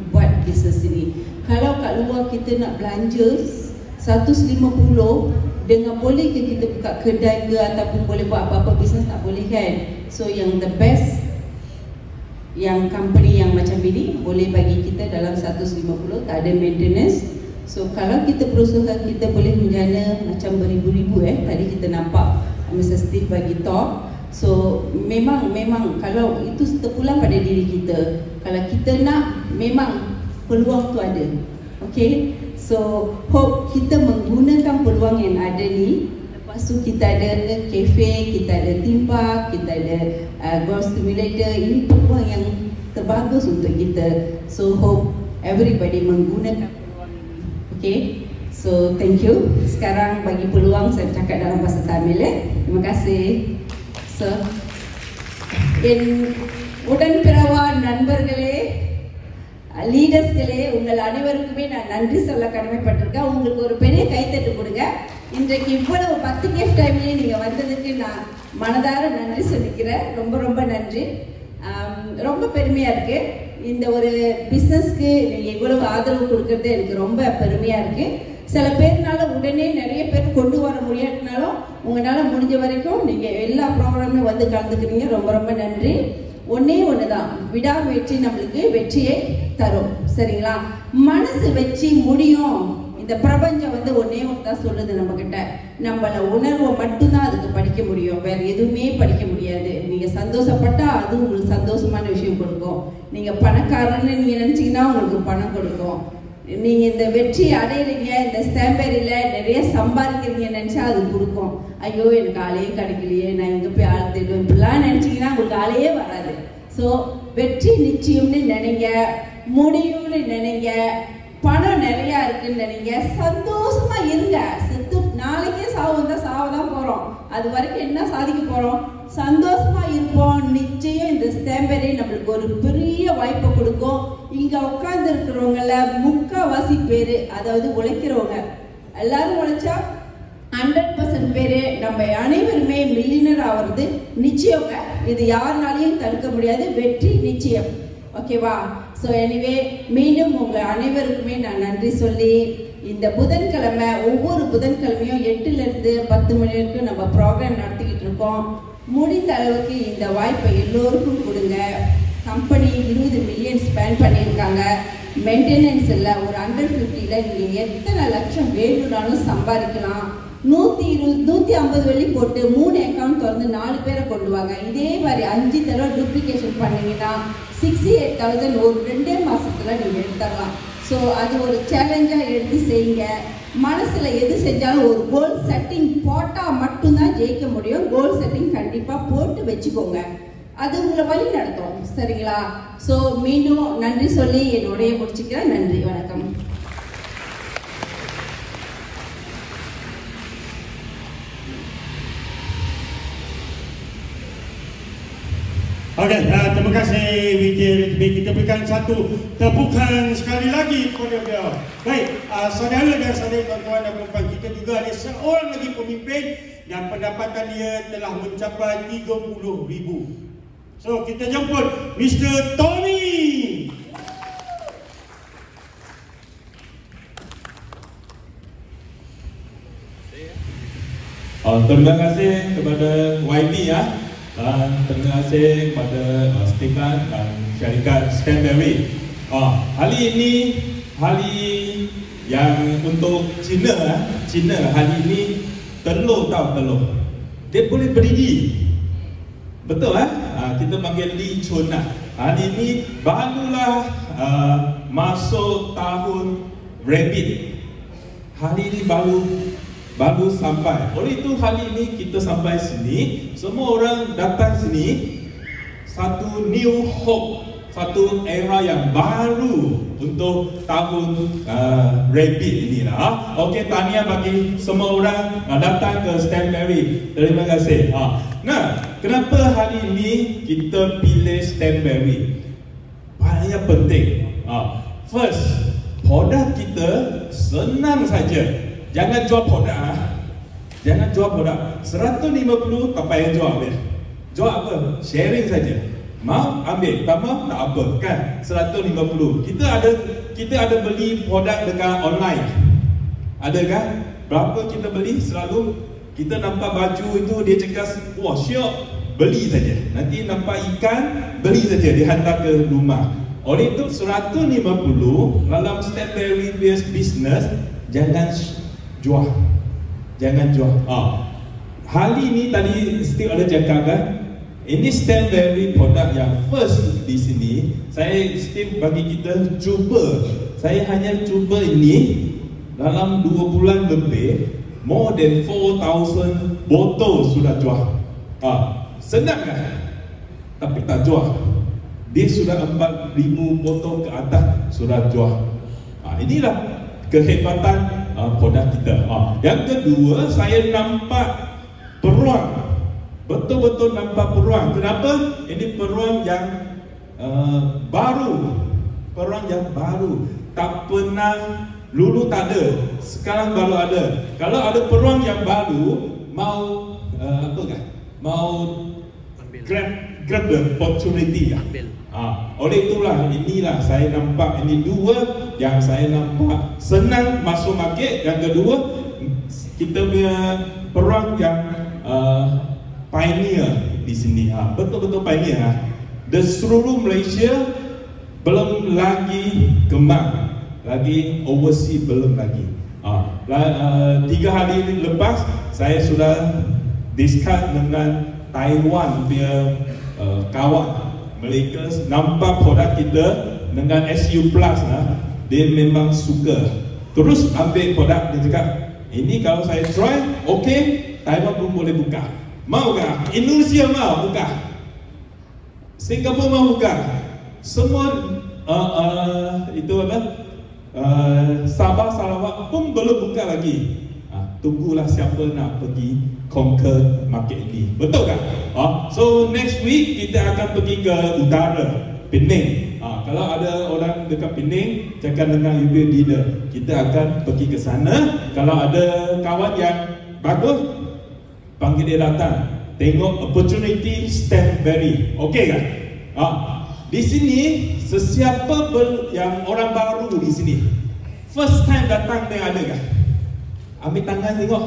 bisnes ini. Kalau kat luar kita nak belanja seratus lima puluh, dengan boleh ke kita buka kedai ke ataupun boleh buat apa-apa bisnes, tak boleh kan? So yang the best, yang company yang macam ini boleh bagi kita dalam seratus lima puluh, tak ada maintenance. So kalau kita berusaha, kita boleh menjana macam beribu-ribu eh. Tadi kita nampak Mister Steve bagi talk. So memang memang kalau itu terpulang pada diri kita. Kalau kita nak, memang peluang tu ada. Okay, so hope kita menggunakan peluang yang ada ni. Lepas tu kita ada cafe, kita ada theme park, kita ada uh, golf simulator. Ini peluang yang terbagus untuk kita. So hope everybody menggunakan peluang ini. Okay, so thank you. Sekarang bagi peluang saya cakap dalam bahasa Tamil eh. Terima kasih. So in உடன் பிறவா நண்பர்களே, லீடர்ஸ்களே, உங்கள் அனைவருக்குமே நான் நன்றி சொல்ல கடமைப்பட்டிருக்கேன். உங்களுக்கு ஒரு பெரிய கைத்தட்டு கொடுங்க. இன்றைக்கு இவ்வளவு பத்து கிஃப்ட் டைம்லேயே நீங்கள் வந்ததுக்கு நான் மனதார நன்றி சொல்லிக்கிறேன். ரொம்ப ரொம்ப நன்றி. ரொம்ப பெருமையாக இருக்குது. இந்த ஒரு பிஸ்னஸ்க்கு நீங்கள் இவ்வளவு ஆதரவு கொடுக்கறது எனக்கு ரொம்ப பெருமையாக இருக்குது. சில பேர்னால உடனே நிறைய பேர் கொண்டு வர முடியாட்டினாலும் உங்களால் முடிஞ்ச வரைக்கும் நீங்கள் எல்லா ப்ரோக்ராம்லையும் வந்து கலந்துக்கிறீங்க. ரொம்ப ரொம்ப நன்றி. ஒன்னே ஒண்ணுதான், விடாமுயற்சி நம்மளுக்கு வெற்றியை தரும். சரிங்களா? மனசு வச்சு முடியும். இந்த பிரபஞ்சம் வந்து ஒன்னே ஒன்று தான் சொல்லுது நம்ம கிட்ட, நம்மள உணர்வை மட்டும்தான் அதுக்கு படிக்க முடியும், வேற எதுவுமே படிக்க முடியாது. நீங்க சந்தோஷப்பட்டா அது உங்களுக்கு சந்தோஷமான விஷயம் கொடுக்கும். நீங்க பணக்காரன்னு நீங்க நினைச்சீங்கன்னா உங்களுக்கு பணம் கொடுக்கும். நீங்க இந்த வெற்றி அடையிறீங்க, இந்த ஸ்டாம்பேரியில நிறைய சம்பாதிக்கிறீங்க நினைச்சா அது கொடுக்கும். ஐயோ எனக்கு ஆளையே கிடைக்கலையே, நான் எங்க போய் ஆள் தேடுவேன், இப்படிலாம் நினைச்சீங்கன்னா உங்களுக்கு ஆளையே வராது. ஸோ வெற்றி நிச்சயம்னு நினைங்க, முடியும்னு நினைங்க, பணம் நிறைய இருக்குன்னு நினைங்க, சந்தோஷமா இருங்க. செத்து நாளைக்கே சாவு வந்தா சாவ தான் போறோம், அது வரைக்கும் என்ன சாதிக்க போறோம்? சந்தோஷமா இருப்போம். நிச்சயம் இந்த ஸ்டாம்பேரி நம்மளுக்கு ஒரு பெரிய வாய்ப்பை கொடுக்கும். இங்க உட்கார்ந்து இருக்கிறவங்கள முக்காவாசி பேரு, அதாவது உழைக்கிறவங்க எல்லாரும் உழைச்சா ஹண்ட்ரட் பர்சன்ட் பேரு நம்ம அனைவருமே மில்லியனர் ஆகிறது நிச்சயங்க. இது யாருனாலையும் தடுக்க முடியாது. வெற்றி நிச்சயம். ஓகேவா? ஸோ எனிவே மீண்டும் உங்க அனைவருக்குமே நான் நன்றி சொல்லி, இந்த புதன்கிழமை ஒவ்வொரு புதன்கிழமையும் எட்டுல இருந்து பத்து மணி வரைக்கும் நம்ம ப்ரோக்ராம் நடத்திக்கிட்டு இருக்கோம். முடிந்த அளவுக்கு இந்த வாய்ப்பை எல்லோருக்கும் கொடுங்க. கம்பெனி இருபது மில்லியன் ஸ்பெண்ட் பண்ணியிருக்காங்க. மெயின்டெனன்ஸ் இல்லை, ஒரு ஹண்ட்ரட் ஃபிஃப்டியில் நீங்கள் எத்தனை லட்சம் வேணும்னாலும் சம்பாதிக்கலாம். நூற்றி இருபது நூற்றி ஐம்பது வெள்ளி போட்டு மூணு அக்கௌண்ட் திறந்து நாலு பேரை கொண்டு வாங்க. இதே மாதிரி அஞ்சு தடவை டூப்ளிகேஷன் பண்ணிங்கன்னா சிக்ஸ்டி எயிட் தௌசண்ட் ஒரு ரெண்டே மாதத்தில் நீங்கள் எடுத்துடலாம். ஸோ அது ஒரு சேலஞ்சாக எடுத்து செய்யுங்க. மனசில் எது செஞ்சாலும் ஒரு கோல் செட்டிங் போட்டால் மட்டும்தான் ஜெயிக்க முடியும். கோல் செட்டிங் கண்டிப்பாக போட்டு வச்சுக்கோங்க, அது உங்களை வழி நடத்தும். சரிங்களா? ஸோ மீண்டும் நன்றி சொல்லி என்னுடைய முடிச்சுக்கிறேன். நன்றி, வணக்கம். Okey, uh, terima kasih Vijay. Kita berikan satu tepukan sekali lagi kepada beliau. Baik, uh, saudara dan saudari, tuan-tuan dan puan-puan, kita juga ada seorang lagi pemimpin yang pendapatan dia telah mencapai tiga puluh ribu. So, kita jemput Mister Tony. Uh, terima kasih kepada Y B ya. Dan terima kasih kepada uh, Stefan dan syarikat Stanberry. Uh, hari ini hari yang untuk Cina, uh, Cina hari ini telur tau telur. Dia boleh berdiri. Betul eh? Uh, kita panggil Li Chun lah. Hari ini barulah uh, masuk tahun rabbit. Hari ini baru baru sampai. Oleh itu hari ini kita sampai sini, semua orang datang sini, satu new hope, satu era yang baru untuk tahun uh, rabbit ini lah. Okey, tahniah bagi semua orang uh, datang ke Stanberry. Terima kasih. Uh. Nah, kenapa hari ini kita pilih Stanberry? Paling penting. Uh. First, produk kita senang saja. Jangan jual produk ah. Jangan jual produk. seratus lima puluh tak payah jual dia. Jual apa? Sharing saja. Mau ambil, tak mau tak apa kan, seratus lima puluh. Kita ada kita ada beli produk dekat online. Ada kan? Berapa kita beli selalu? Kita nampak baju itu dia cakap, wah syok, beli saja. Nanti nampak ikan, beli saja, dihantar ke rumah. Oleh itu seratus lima puluh dalam Stanberry business, jangan jual. Jangan jual. Ah. Hal ini tadi still ada cakap kan? Ini Stanberry produk yang first di sini. Saya still bagi kita cuba. Saya hanya cuba ini dalam dua bulan lebih, more than four thousand botol sudah jual. Ah, senang kan? Tapi tak jual. Dia sudah empat ribu botol ke atas sudah jual. Ah, inilah kehebatan ah, produk kita. Ah, yang kedua, saya nampak peluang. Betul-betul nampak peluang. Kenapa? Ini peluang yang uh, baru. Peluang yang baru. Tak pernah dulu tak ada. Sekarang baru ada. Kalau ada peluang yang baru, mau uh, apa kan? Mau grab grab the opportunity kan? Ah, oleh itulah inilah saya nampak ini dua yang saya nampak senang masuk market. Yang kedua, kita punya peluang yang uh, pioneer di sini, ha. Betul-betul pioneer. Ha. The seluruh Malaysia belum lagi kembang, lagi overseas belum lagi. Ha. Uh, tiga hari lepas saya sudah discuss dengan Taiwan punya uh, kawan. Mereka nampak produk kita dengan S U Plus, ha. Dia memang suka. Terus ambil produk, dia cakap, ini kalau saya try, okay, Taiwan pun boleh buka. Mau kah? Indonesia mau buka, Singapura mau buka, semua uh, uh, itu apa? Uh, Sabah Sarawak pun belum buka lagi. Uh, tunggulah siapa nak pergi conquer market ini, betul kan? Uh, so next week kita akan pergi ke utara, Pening. Uh, kalau ada orang dekat Pening, cakap dengan ibu leader, kita akan pergi ke sana. Kalau ada kawan yang bagus, panggil dia datang, tengok opportunity Stanberry, okey kan? Ah, di sini sesiapa ber, yang orang baru di sini, first time datang dia ada kan? Ambil tangan tengok.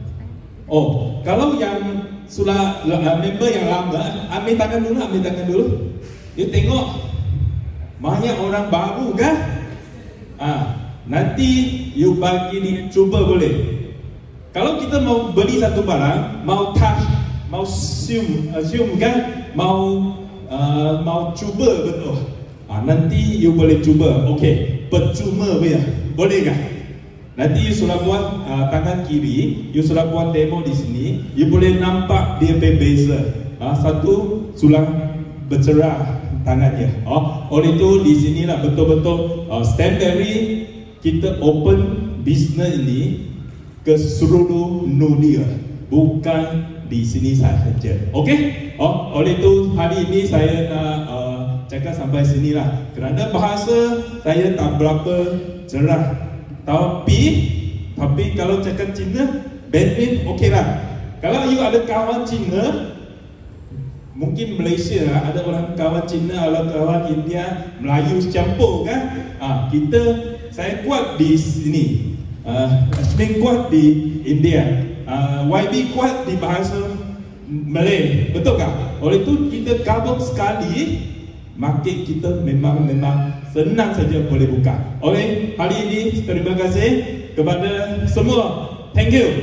Oh, kalau yang sudah uh, member yang lama, ambil tangan dulu, ambil tangan dulu. You tengok, banyak orang baru kan? Ah, nanti you bagi ni cuba boleh. Kalau kita mau beli satu barang, mau touch, mau cium, uh, cium kan, mau uh, mau cuba betul. Ah, nanti you boleh cuba. Okey, percuma boleh, boleh kan? Nanti you sudah buat uh, tangan kiri, you sudah buat demo di sini, you boleh nampak dia berbeza. Ah, satu sudah bercerah tangannya. Oh, oleh itu di sinilah betul-betul uh, Stanberry kita open business ini ke seluruh dunia, bukan di sini sahaja. Okey? Oh, oleh itu hari ini saya nak uh, cakap sampai sinilah. Kerana bahasa saya tak berapa cerah. Tapi tapi kalau cakap Cina, Bentley okeylah. Kalau you ada kawan Cina, mungkin Malaysia ada orang kawan Cina, ada kawan India, Melayu campur kan? Ah, kita saya kuat di sini. Uh, Asmin kuat di India, uh, Y B kuat di bahasa Malay, betul tak? Oleh itu kita gabung sekali, market kita memang memang senang saja boleh buka. Oleh hari ini terima kasih kepada semua. Thank you.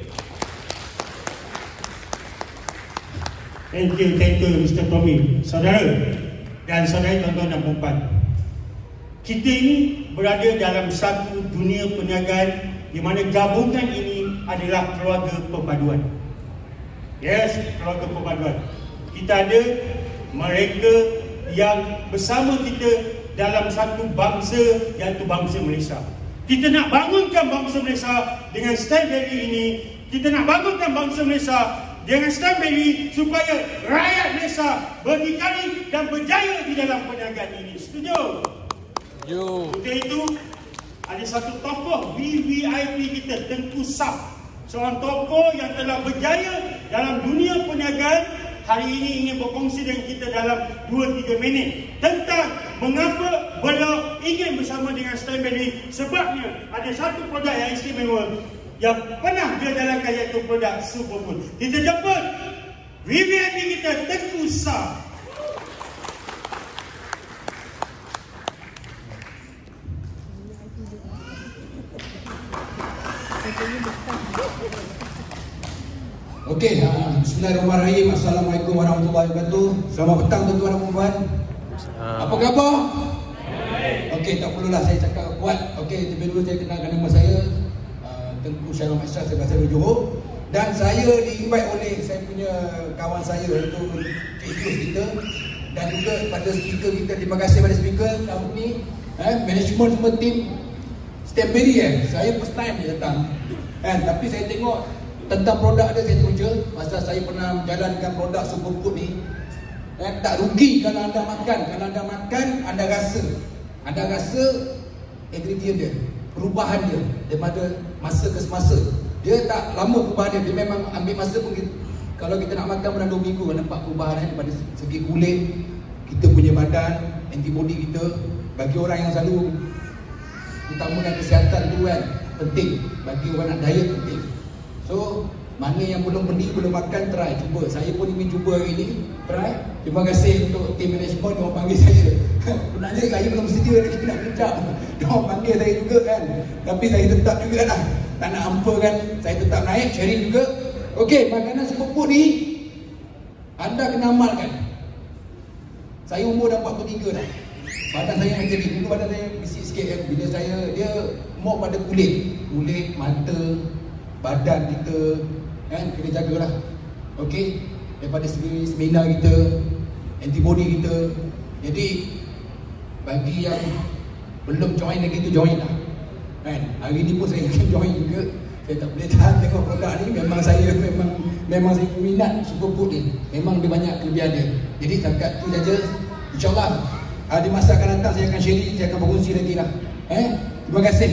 Thank you, thank you Mister Tommy. Saudara dan saudari tuan-tuan dan puan-puan, kita ini berada dalam satu dunia perniagaan di mana gabungan ini adalah keluarga perpaduan. Yes, keluarga perpaduan. Kita ada mereka yang bersama kita dalam satu bangsa, iaitu bangsa Malaysia. Kita nak bangunkan bangsa Malaysia dengan Stanberry ini. Kita nak bangunkan bangsa Malaysia dengan Stanberry supaya rakyat Malaysia berdikari dan berjaya di dalam perniagaan ini. Setuju? Yo. Untuk itu, ada satu tokoh V V I P kita, Tengku Sap. Seorang tokoh yang telah berjaya dalam dunia perniagaan. hari ini ingin berkongsi dengan kita dalam dua tiga minit tentang mengapa beliau ingin bersama dengan Stanberry. Sebabnya ada satu produk yang istimewa yang pernah dia jalankan, iaitu produk Superfood. Kita jemput V V I P kita, Tengku Shah. Okey, uh, bismillahirrahmanirrahim. Assalamualaikum warahmatullahi wabarakatuh. Selamat petang tuan-tuan dan puan. Apa khabar? Okey, tak perlulah saya cakap kuat. Okey, terlebih dulu saya kenalkan nama saya uh, Tengku Shah Rahmat Shah, saya berasal dari Johor. Dan saya di-invite oleh saya punya kawan saya, iaitu Cik Yus kita. Dan juga pada speaker kita, terima kasih pada speaker tahun ni, eh, management semua tim Stanberry eh. Saya first time dia datang. Eh, tapi saya tengok tentang produk dia, saya teruja masa saya pernah menjalankan produk Superfood ni. Eh, tak rugi kalau anda makan. Kalau anda makan, anda rasa Anda rasa ingredient dia, perubahan dia daripada masa ke semasa. Dia tak lama perubahan dia, dia memang ambil masa pun kita, kalau kita nak makan pernah dua minggu nampak perubahan eh, daripada segi kulit, kita punya badan, antibody kita. Bagi orang yang selalu utamakan kesihatan tu kan, penting. Bagi orang nak diet penting. So, mana yang belum beli, belum makan, try, cuba. Saya pun ingin cuba hari ni, try. Terima kasih untuk tim management yang panggil saya. Sebenarnya saya belum sedia lagi nak kejap. Dia panggil saya juga kan. Tapi saya tetap juga lah, tak nak hampa kan. Saya tetap naik, sharing juga. Okey, makanan Superfood ni anda kena amalkan. Saya umur dah empat puluh tiga dah. Badan saya macam ni. Dulu badan saya bisik sikit kan. Bila saya, dia more pada kulit. Kulit, mata, badan kita kan, kena jagalah. Okey, daripada segi stamina kita, antibody kita. Jadi bagi yang belum join lagi tu, join lah kan. Hari ni pun saya ingin join juga. Saya tak boleh tahan tengok produk ni. Memang saya memang memang saya minat Superfood ni. Memang dia banyak kelebihan dia. Jadi setakat tu saja. InsyaAllah uh, di masa akan datang saya akan sharing, saya akan berkongsi lagi lah. Eh? Terima kasih.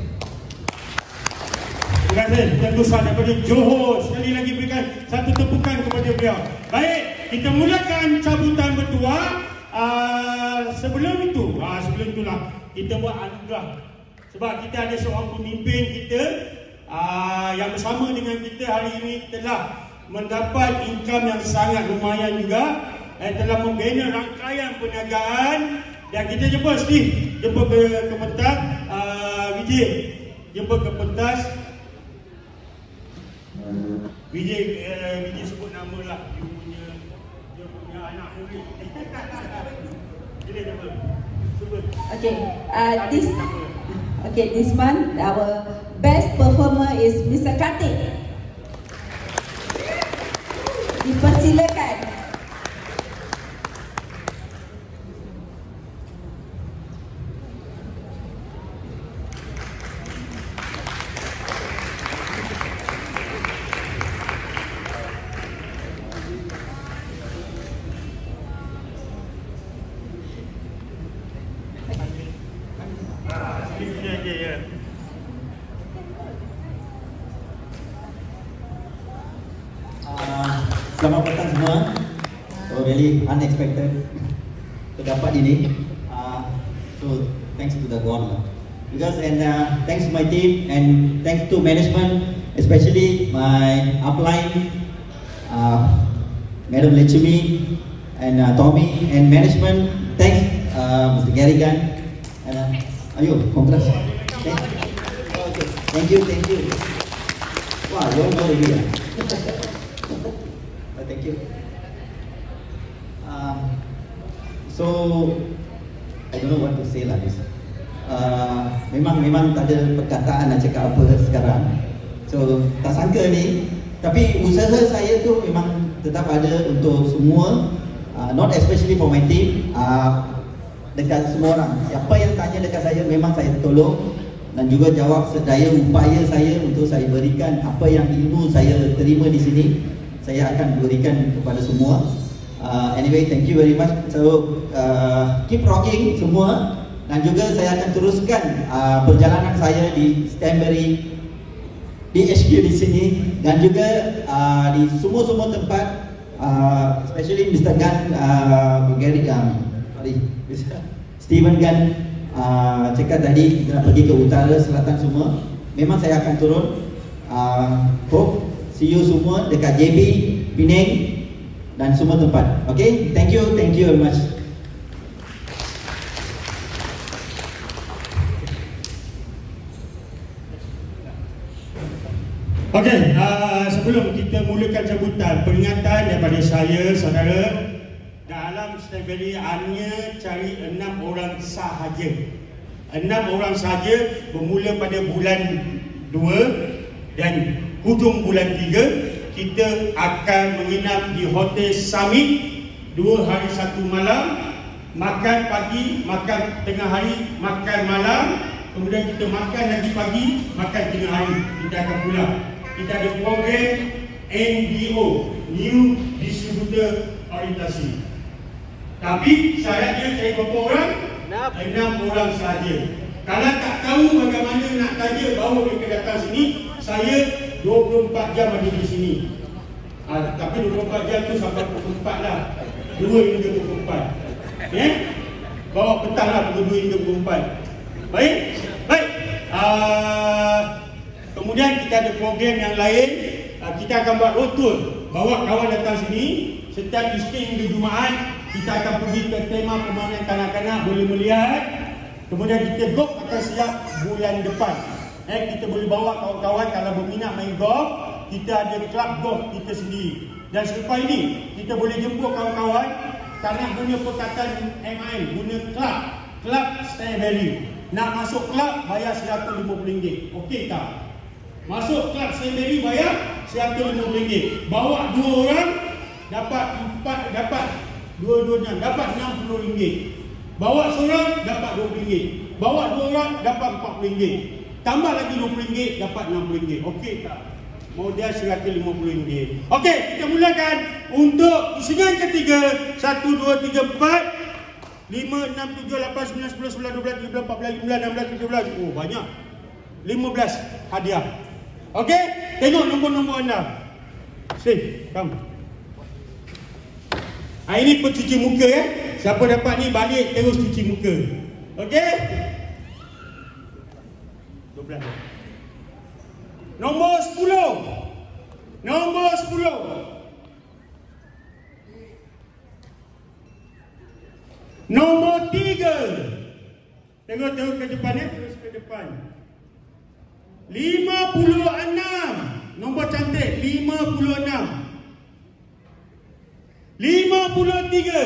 Terima kasih Tengku Shah daripada Johor. Sekali lagi berikan satu tepukan kepada beliau. Baik, kita mulakan cabutan bertua. Uh, sebelum itu, uh, sebelum itulah kita buat anugerah. Sebab kita ada seorang pemimpin kita uh, yang bersama dengan kita hari ini telah mendapat income yang sangat lumayan juga, dan telah membina rangkaian perniagaan. Dan kita jemput Steve, jemput ke, ke pentas, uh, Vijay, jemput ke pentas. Vijay, uh, Vijay sebut nama lah, dia punya, dia punya anak murid. Jadi jemput. Okay, uh, this okay this month our best performer is Mister Kartik. Dipersilakan. Selamat petang semua. So really unexpected to dapat ini. Uh, so thanks to the God lah. Because and uh, thanks to my team and thanks to management, especially my upline, uh, Madam Lechumi and uh, Tommy and management. Thanks uh, Mister Gary Gan. And uh, ayo, congrats. Okay. Okay. Thank you, thank you. Wow, you all know already ah. Thank you. Um, so I don't know what to say lah this. Uh, memang memang tak ada perkataan nak cakap apa sekarang. So tak sangka ni, tapi usaha saya tu memang tetap ada untuk semua, uh, not especially for my team. Uh, dekat semua orang, siapa yang tanya dekat saya memang saya tolong dan juga jawab sedaya upaya saya untuk saya berikan apa yang ilmu saya terima di sini. Saya akan berikan kepada semua. Uh, anyway, thank you very much. So uh, keep rocking semua, dan juga saya akan teruskan uh, perjalanan saya di Stanberry, di H Q di sini, dan juga uh, di semua-semua tempat uh, especially Mister Gan, uh, Gary, um, sorry, Steven Gan uh, cakap tadi kita nak pergi ke utara, selatan semua. Memang saya akan turun. Uh, hope see you semua dekat J B, Penang dan semua tempat. Okay, thank you, thank you very much. Okey, uh, sebelum kita mulakan sambutan, peringatan daripada saya, saudara, dalam Strawberry hanya cari enam orang sahaja. Enam orang sahaja bermula pada bulan dua dan hujung bulan tiga kita akan menginap di Hotel Summit dua hari satu malam, makan pagi, makan tengah hari, makan malam, kemudian kita makan lagi pagi, makan tengah hari, kita akan pulang. Kita ada program N D O, New Distributor Orientasi. Tapi syaratnya cari berapa orang? Enam orang sahaja. Kalau tak tahu bagaimana nak tanya bahawa mereka datang sini, saya dua puluh empat jam ada di sini. Ha, tapi dua puluh empat jam tu sampai pukul empat lah. dua hingga pukul empat. Eh? Bawa petang lah pukul dua hingga pukul empat. Baik? Baik. Uh, kemudian kita ada program yang lain. Uh, kita akan buat road tour. Bawa kawan datang sini. Setiap Isnin hingga Jumaat kita akan pergi ke tema permainan kanak-kanak, boleh melihat. Kemudian kita golf akan siap bulan depan. Eh, kita boleh bawa kawan-kawan kalau berminat main golf. Kita ada club golf kita sendiri. Dan selepas ini kita boleh jemput kawan-kawan tak nak guna perkataan M I N, guna club, club Strawberry. Nak masuk club bayar seratus lima puluh ringgit. Okey tak? Masuk club Strawberry bayar seratus lima puluh ringgit. Bawa dua orang dapat empat, dapat dua-duanya dapat enam puluh ringgit. Bawa seorang dapat dua puluh ringgit. Bawa dua orang dapat empat puluh ringgit. Tambah lagi dua puluh ringgit dapat enam puluh ringgit. Okey tak? Modal seratus lima puluh ringgit. Okey, kita mulakan untuk pusingan ketiga. satu, dua, tiga, empat, lima, enam, tujuh, lapan, sembilan, sepuluh, sebelas, dua belas, tiga belas, empat belas, lima belas, enam belas, tujuh belas. Oh, banyak. lima belas hadiah. Okey, tengok nombor-nombor anda. Sini, come. Ha, ini pencuci muka ya. Siapa dapat ni balik terus cuci muka. Okey? dua belas. Nombor sepuluh. Nombor sepuluh. Nombor tiga. Tengok-tengok ke depan ya, terus ke depan. lima puluh enam. Nombor cantik lima puluh enam. lima puluh tiga.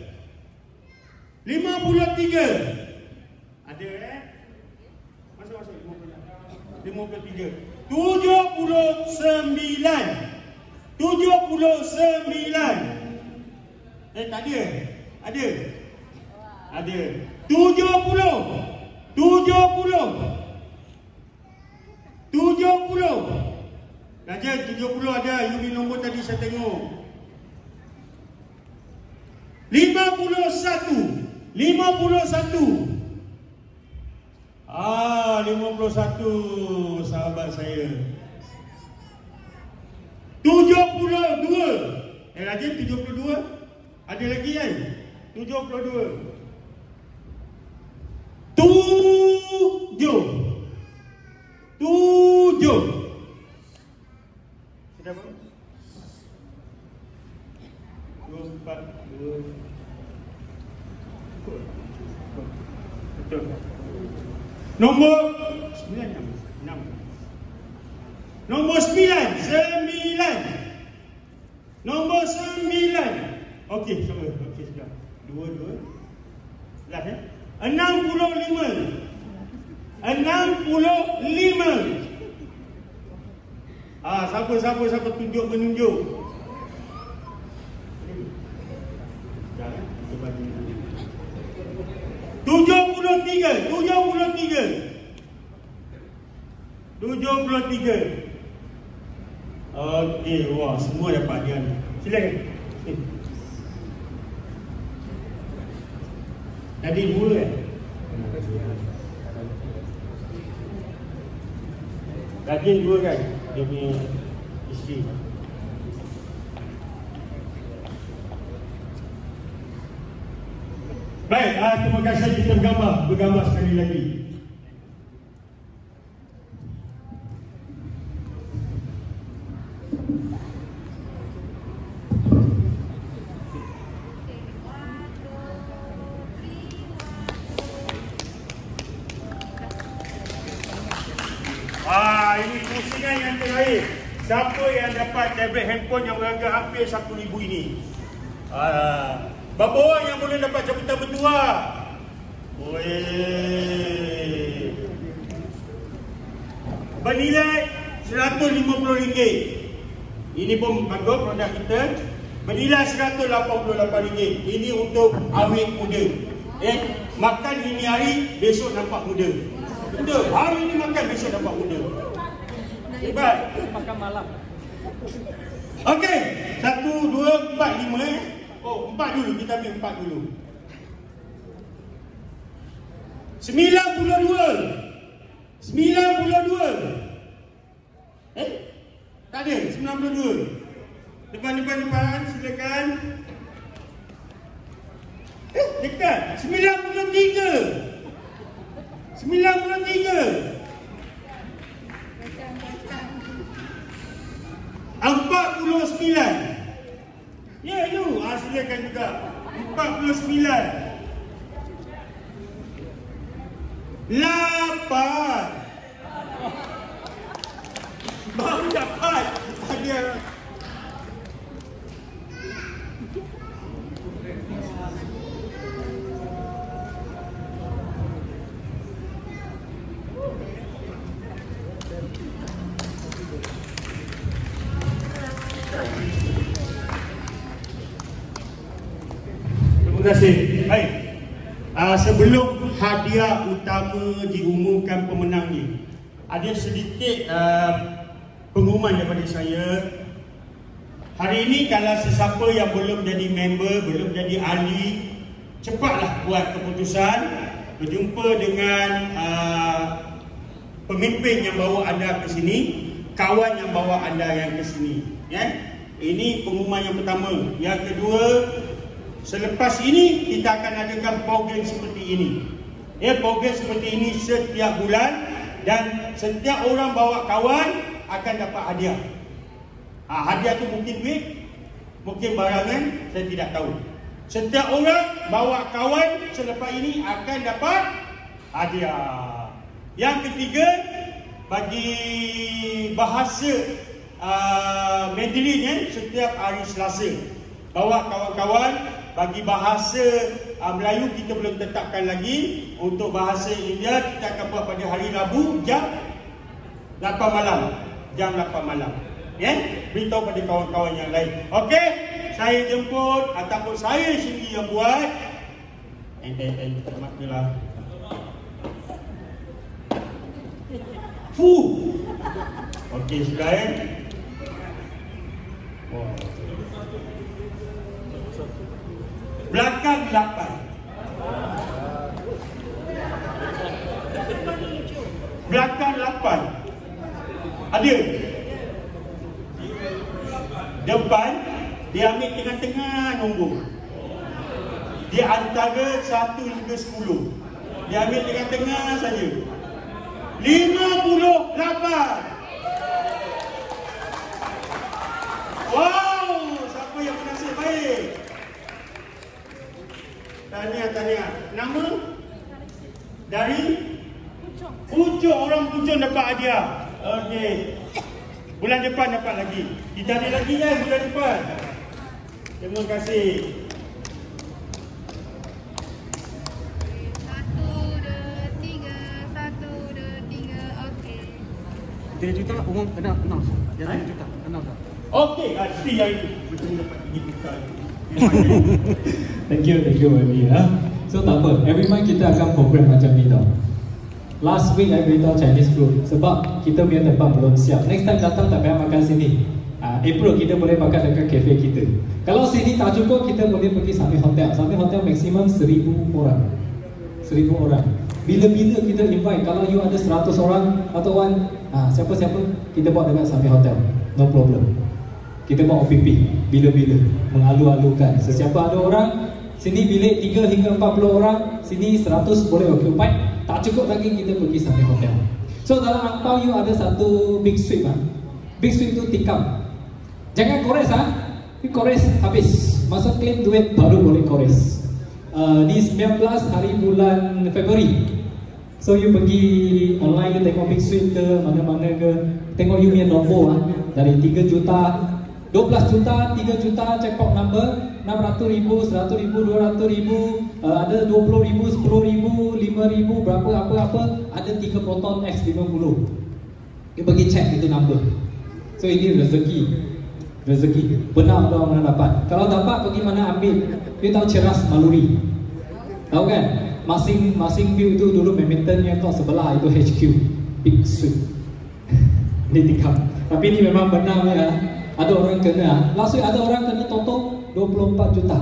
lima puluh tiga. Ada eh? Masuk-masuk lima puluh tiga. tujuh puluh sembilan. tujuh puluh sembilan. Eh tak ada. Ada. Ada. tujuh puluh. tujuh puluh. tujuh puluh. Raja tujuh puluh ada. You nombor tadi saya tengok. lima puluh satu. lima puluh satu. Ah, lima puluh satu sahabat saya. tujuh puluh dua. Eh, Raja tujuh puluh dua. Ada lagi kan? tujuh puluh dua. Tujuh. Tujuh. Sudah berapa? Dua, empat, dua. Betul. Nombor sembilan, enam. Nombor sembilan, sembilan. Nombor sembilan. Okey, sama. Okey, sudah. Dua, dua. Last eh. Enam puluh lima. Enam puluh lima. Ah, siapa-siapa siapa tunjuk menunjuk. Tujuh puluh tiga. Tujuh puluh tiga. Tujuh puluh tiga. Okey, wah, semua dapat hadiah. Silakan. Eh. Tadi dua kan? Tadi dua kan? Dia punya isteri. Baik, uh, terima kasih kita bergambar, bergambar sekali lagi. Ah, ini pusingan yang terakhir. Siapa yang dapat tablet handphone yang berharga hampir satu ribu ini? Ah, berapa orang yang boleh dapat jabatan bertua? Weh. Bernilai seratus lima puluh ringgit. Ini pun bagus produk kita. Bernilai seratus lapan puluh lapan ringgit. Ini untuk awet muda. Eh, makan ini hari, besok nampak muda. Betul, hari ini makan, besok nampak muda. Hebat. Makan malam. Okey, satu, dua, empat, lima eh. Oh, empat dulu, kita ambil empat dulu. Sembilan puluh dua. Sembilan puluh dua. Eh? Tak ada, sembilan puluh dua. Depan, depan, depan, silakan. Eh, dekat. Sembilan puluh tiga. Sembilan puluh tiga. Empat puluh sembilan. Ya, you. Ah, silakan juga. Empat puluh sembilan. Lapan. Baru dapat. Ada. Terima kasih. Baik. Uh, sebelum hadiah utama diumumkan pemenang ni, ada sedikit uh, pengumuman daripada saya. Hari ini kalau sesiapa yang belum jadi member, belum jadi ahli, cepatlah buat keputusan. Berjumpa dengan uh, pemimpin yang bawa anda ke sini, kawan yang bawa anda yang ke sini. Ya? Ini pengumuman yang pertama. Yang kedua, selepas ini kita akan adakan program seperti ini. Ya, program seperti ini setiap bulan dan setiap orang bawa kawan akan dapat hadiah. Ha, hadiah tu mungkin duit, mungkin barangan, saya tidak tahu. Setiap orang bawa kawan selepas ini akan dapat hadiah. Yang ketiga, bagi bahasa uh, Mandarin ya, setiap hari Selasa bawa kawan-kawan. Bagi bahasa uh, Melayu kita belum tetapkan lagi. Untuk bahasa India kita akan buat pada hari Rabu jam lapan malam. Jam lapan malam. Ya, beritahu pada kawan-kawan yang lain. Okey, saya jemput ataupun saya sendiri yang buat. Eh eh eh termaklah. Fuh. Okey, sudah eh. Oh. Belakang lapan. Belakang lapan. Ada. Depan dia ambil tengah-tengah nombor. Dia antara satu hingga sepuluh. Dia ambil tengah-tengah saja. Lima puluh lapan. Wow, siapa yang bernasib baik? Tahniah, tahniah. Nama? Dari? Pucuk. Orang Pucuk dapat hadiah. Okey. Bulan depan dapat lagi. Kita ada lagi kan bulan depan. Terima kasih. Satu, dua, tiga. Satu, dua, tiga. Okey. Tiga juta umum kena announce. Yang tiga juta announce. Okey, ah, mesti yang itu. Betul dapat tiga juta. Thank you, thank you Wemi ya. So tak apa, every month kita akan program macam ni tau. Last week I beritahu Chinese group sebab kita punya tempat belum siap. Next time datang tak payah makan sini. uh, April kita boleh makan dekat cafe kita. Kalau sini tak cukup, kita boleh pergi Summit Hotel. Summit Hotel maksimum seribu orang. Seribu orang. Bila-bila kita invite, kalau you ada seratus orang atau one, uh, siapa-siapa, kita bawa dekat Summit Hotel. No problem. Kita bawa O P P bila-bila, mengalu-alukan. Sesiapa ada orang, Sini bilik tiga hingga empat puluh orang, sini seratus boleh occupy. Tak cukup lagi kita pergi sampai hotel. So dalam angpau you ada satu big sweep ah. Big sweep tu tikam. Jangan kores ah. Ni kores habis. Masa claim duit baru boleh kores. Uh, ni sembilan belas hari bulan Februari. So you pergi online ke tengok big sweep ke mana-mana ke, tengok you punya nombor ah. Dari tiga juta, dua belas juta, tiga juta checkbox number, enam ratus ribu, seratus ribu, dua ratus ribu, uh, ada dua puluh ribu, sepuluh ribu, lima ribu, berapa apa-apa, ada tiga proton X lima puluh. You pergi check itu number. So ini rezeki. Rezeki. Benar kalau mana dapat. Kalau dapat pergi mana ambil. You tahu Ceras Maluri. Tahu kan? Masing-masing view itu dulu maintenance kau sebelah itu H Q. Big Sweep. Ini tikam. Tapi ini memang benar ya. Ada orang kena. Last week ada orang kena toto dua puluh empat juta.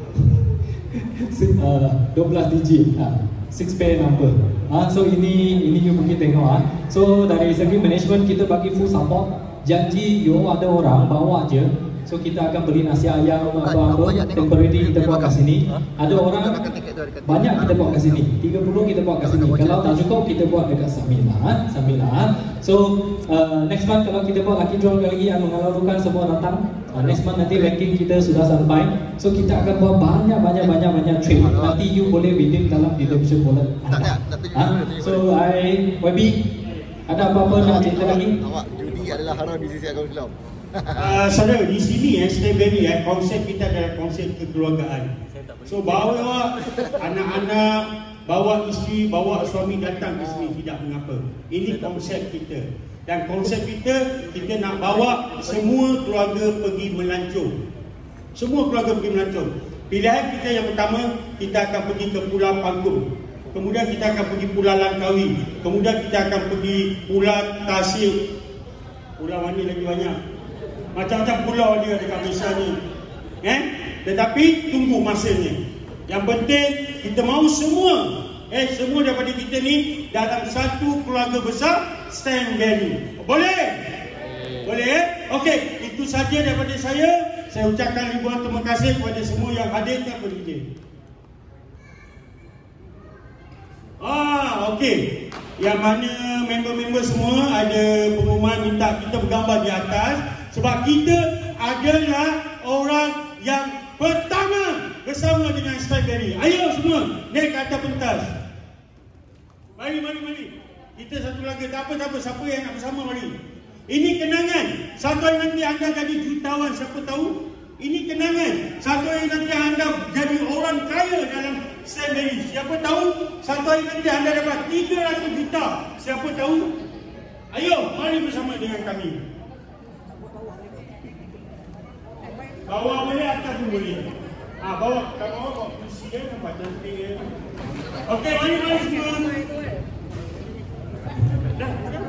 uh, dua belas digit. Uh, six pay number. Uh, so ini ini you pergi tengok ah. Uh. So dari segi management kita bagi full support. Janji you ada orang bawa aja. So kita akan beli nasi ayam apa-apa temporary kita bawa ke sini. Ada orang banyak kita bawa ke sini. tiga puluh kita bawa ke sini. Kalau tak cukup kita buat dekat Sambilan, Sambilan. So uh, next month kalau kita buat lagi draw lagi yang mengalukan semua datang. Uh, next month nanti ranking kita sudah sampai. So kita akan buat banyak banyak banyak banyak trade. Nanti you boleh bidding dalam television bola anda. Uh, so I Y B ada apa-apa nak cerita lagi? Awak judi adalah haram di sisi akaun Islam. Uh, saudara, di sini eh, Strawberry eh, konsep kita adalah konsep kekeluargaan. So bawa anak-anak, bawa isteri, bawa suami datang ke sini tidak mengapa. Ini konsep kita. Dan konsep kita, kita nak bawa semua keluarga pergi melancong. Semua keluarga pergi melancong. Pilihan kita yang pertama, kita akan pergi ke Pulau Panggung. Kemudian kita akan pergi Pulau Langkawi. Kemudian kita akan pergi Pulau Tasik. Pulau mana lagi banyak? Macam-macam pulau dia dekat Malaysia ni. Eh? Tetapi tunggu masanya. Yang penting kita mahu semua eh semua daripada kita ni dalam satu keluarga besar Stanberry. Boleh? Boleh eh? Okey, itu saja daripada saya. Saya ucapkan ribuan terima kasih kepada semua yang hadir ke pendidik. Ah, okey. Yang mana member-member semua ada pengumuman minta kita bergambar di atas. Sebab kita adalah orang yang pertama bersama dengan Strawberry. Ayo semua naik ke atas pentas. Mari, mari, mari. Kita satu lagi. Tak apa, tak apa. Siapa yang nak bersama, mari. Ini kenangan. Satu hari nanti anda jadi jutawan. Siapa tahu? Ini kenangan. Satu hari nanti anda jadi orang kaya dalam Strawberry. Siapa tahu? Satu hari nanti anda dapat tiga ratus juta. Siapa tahu? Ayo, mari bersama dengan kami. Bawa boleh, atas pun boleh. Ah, bawa, kalau bawa bawa kursi dia nampak cantik ya. Okey, mari mari semua. Dah, dah.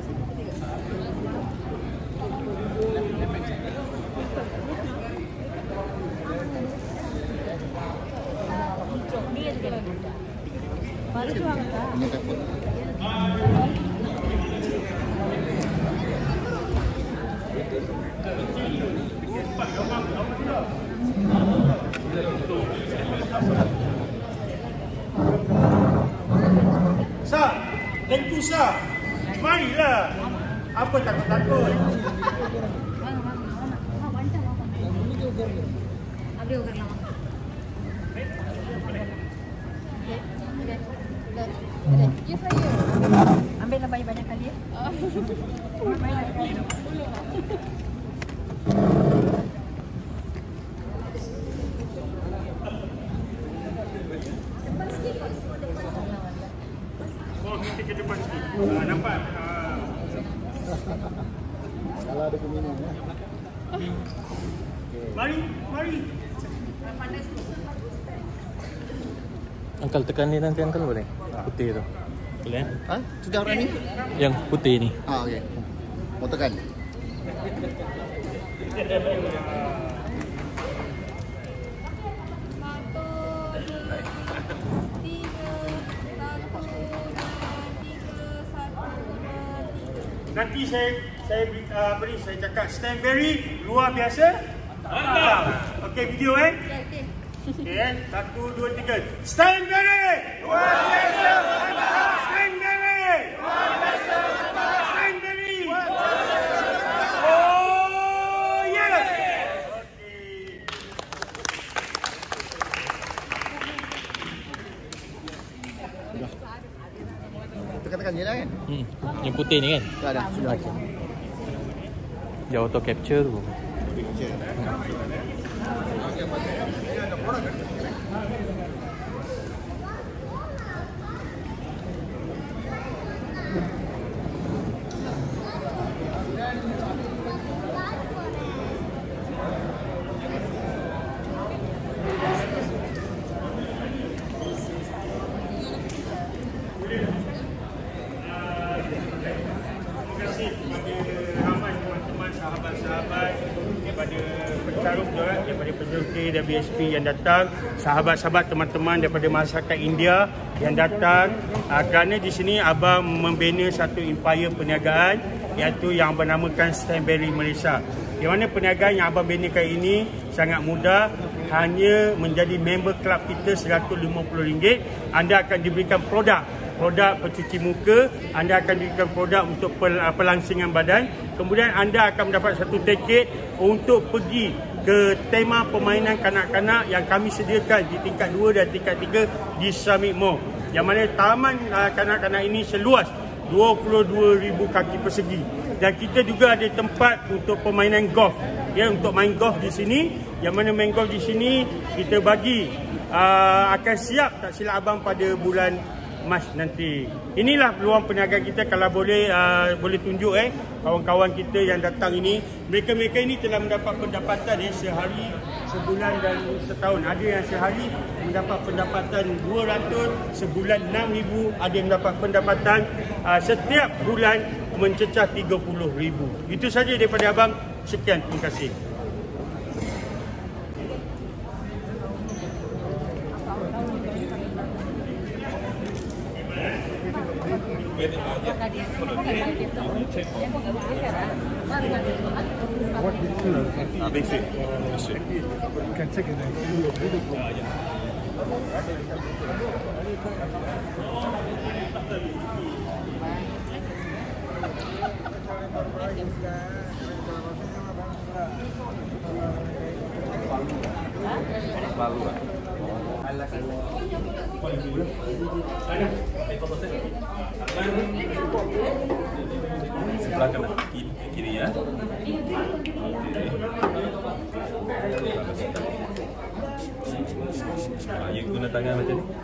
Baru tu apa? Ini pepot. Sah, tentu sah. Marilah. Apa takut-takut? Ambil ukur lama. You saya. Ambillah banyak-banyak kali ya. Banyak kali. Ke depan sikit. Uh, nampak? Uh... Kalau ada peminat ya. Mari, mari. Angkal tekan ni nanti angkal boleh? Putih tu. Boleh? Ha? Sudah orang ni? Yang putih ni. Ah, okey. Mau tekan. Nanti saya saya uh, beri saya cakap Strawberry luar biasa. Mantap. Okey, video eh. Okey. Okey, satu, dua, tiga. Stand ready. Luar biasa hebat. Stand ready. Luar biasa hebat. Stand ready. Luar biasa hebat. Oh, yes. Tekan-tekan je lah kan? Hmm. Yang putih ni kan? Tak ada, sudah. Okay. Dia auto capture tu. Picture. Daripada penjurus W S P yang datang, sahabat-sahabat teman-teman daripada masyarakat India yang datang, uh, kerana di sini abang membina satu empire perniagaan iaitu yang abang namakan Stanberry Malaysia. Di mana perniagaan yang abang binakan ini sangat mudah, hanya menjadi member club kita seratus lima puluh ringgit, anda akan diberikan produk produk pencuci muka, anda akan diberikan produk untuk pelangsingan badan, kemudian anda akan mendapat satu tiket untuk pergi ke tema permainan kanak-kanak yang kami sediakan di tingkat dua dan tingkat tiga di Summit Mall, yang mana taman uh, kanak-kanak ini seluas dua puluh dua ribu kaki persegi, dan kita juga ada tempat untuk permainan golf, ya, untuk main golf di sini, yang mana main golf di sini kita bagi uh, akan siap tak silap abang pada bulan Mac nanti. Inilah peluang perniagaan kita. Kalau boleh uh, boleh tunjuk eh kawan-kawan kita yang datang ini, mereka-mereka ini telah mendapat pendapatan eh sehari, sebulan dan setahun. Ada yang sehari mendapat pendapatan dua ratus, sebulan enam ribu, ada yang mendapat pendapatan uh, setiap bulan mencecah tiga puluh ribu. Itu saja daripada abang. Sekian, terima kasih. Ah, basic. Basic. You can take it then. Ah, yeah. Palu. Sebelah kanan, kiri ya. Ah, you guna tangan macam ni.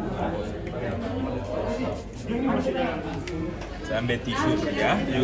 Saya ambil tisu ya. You.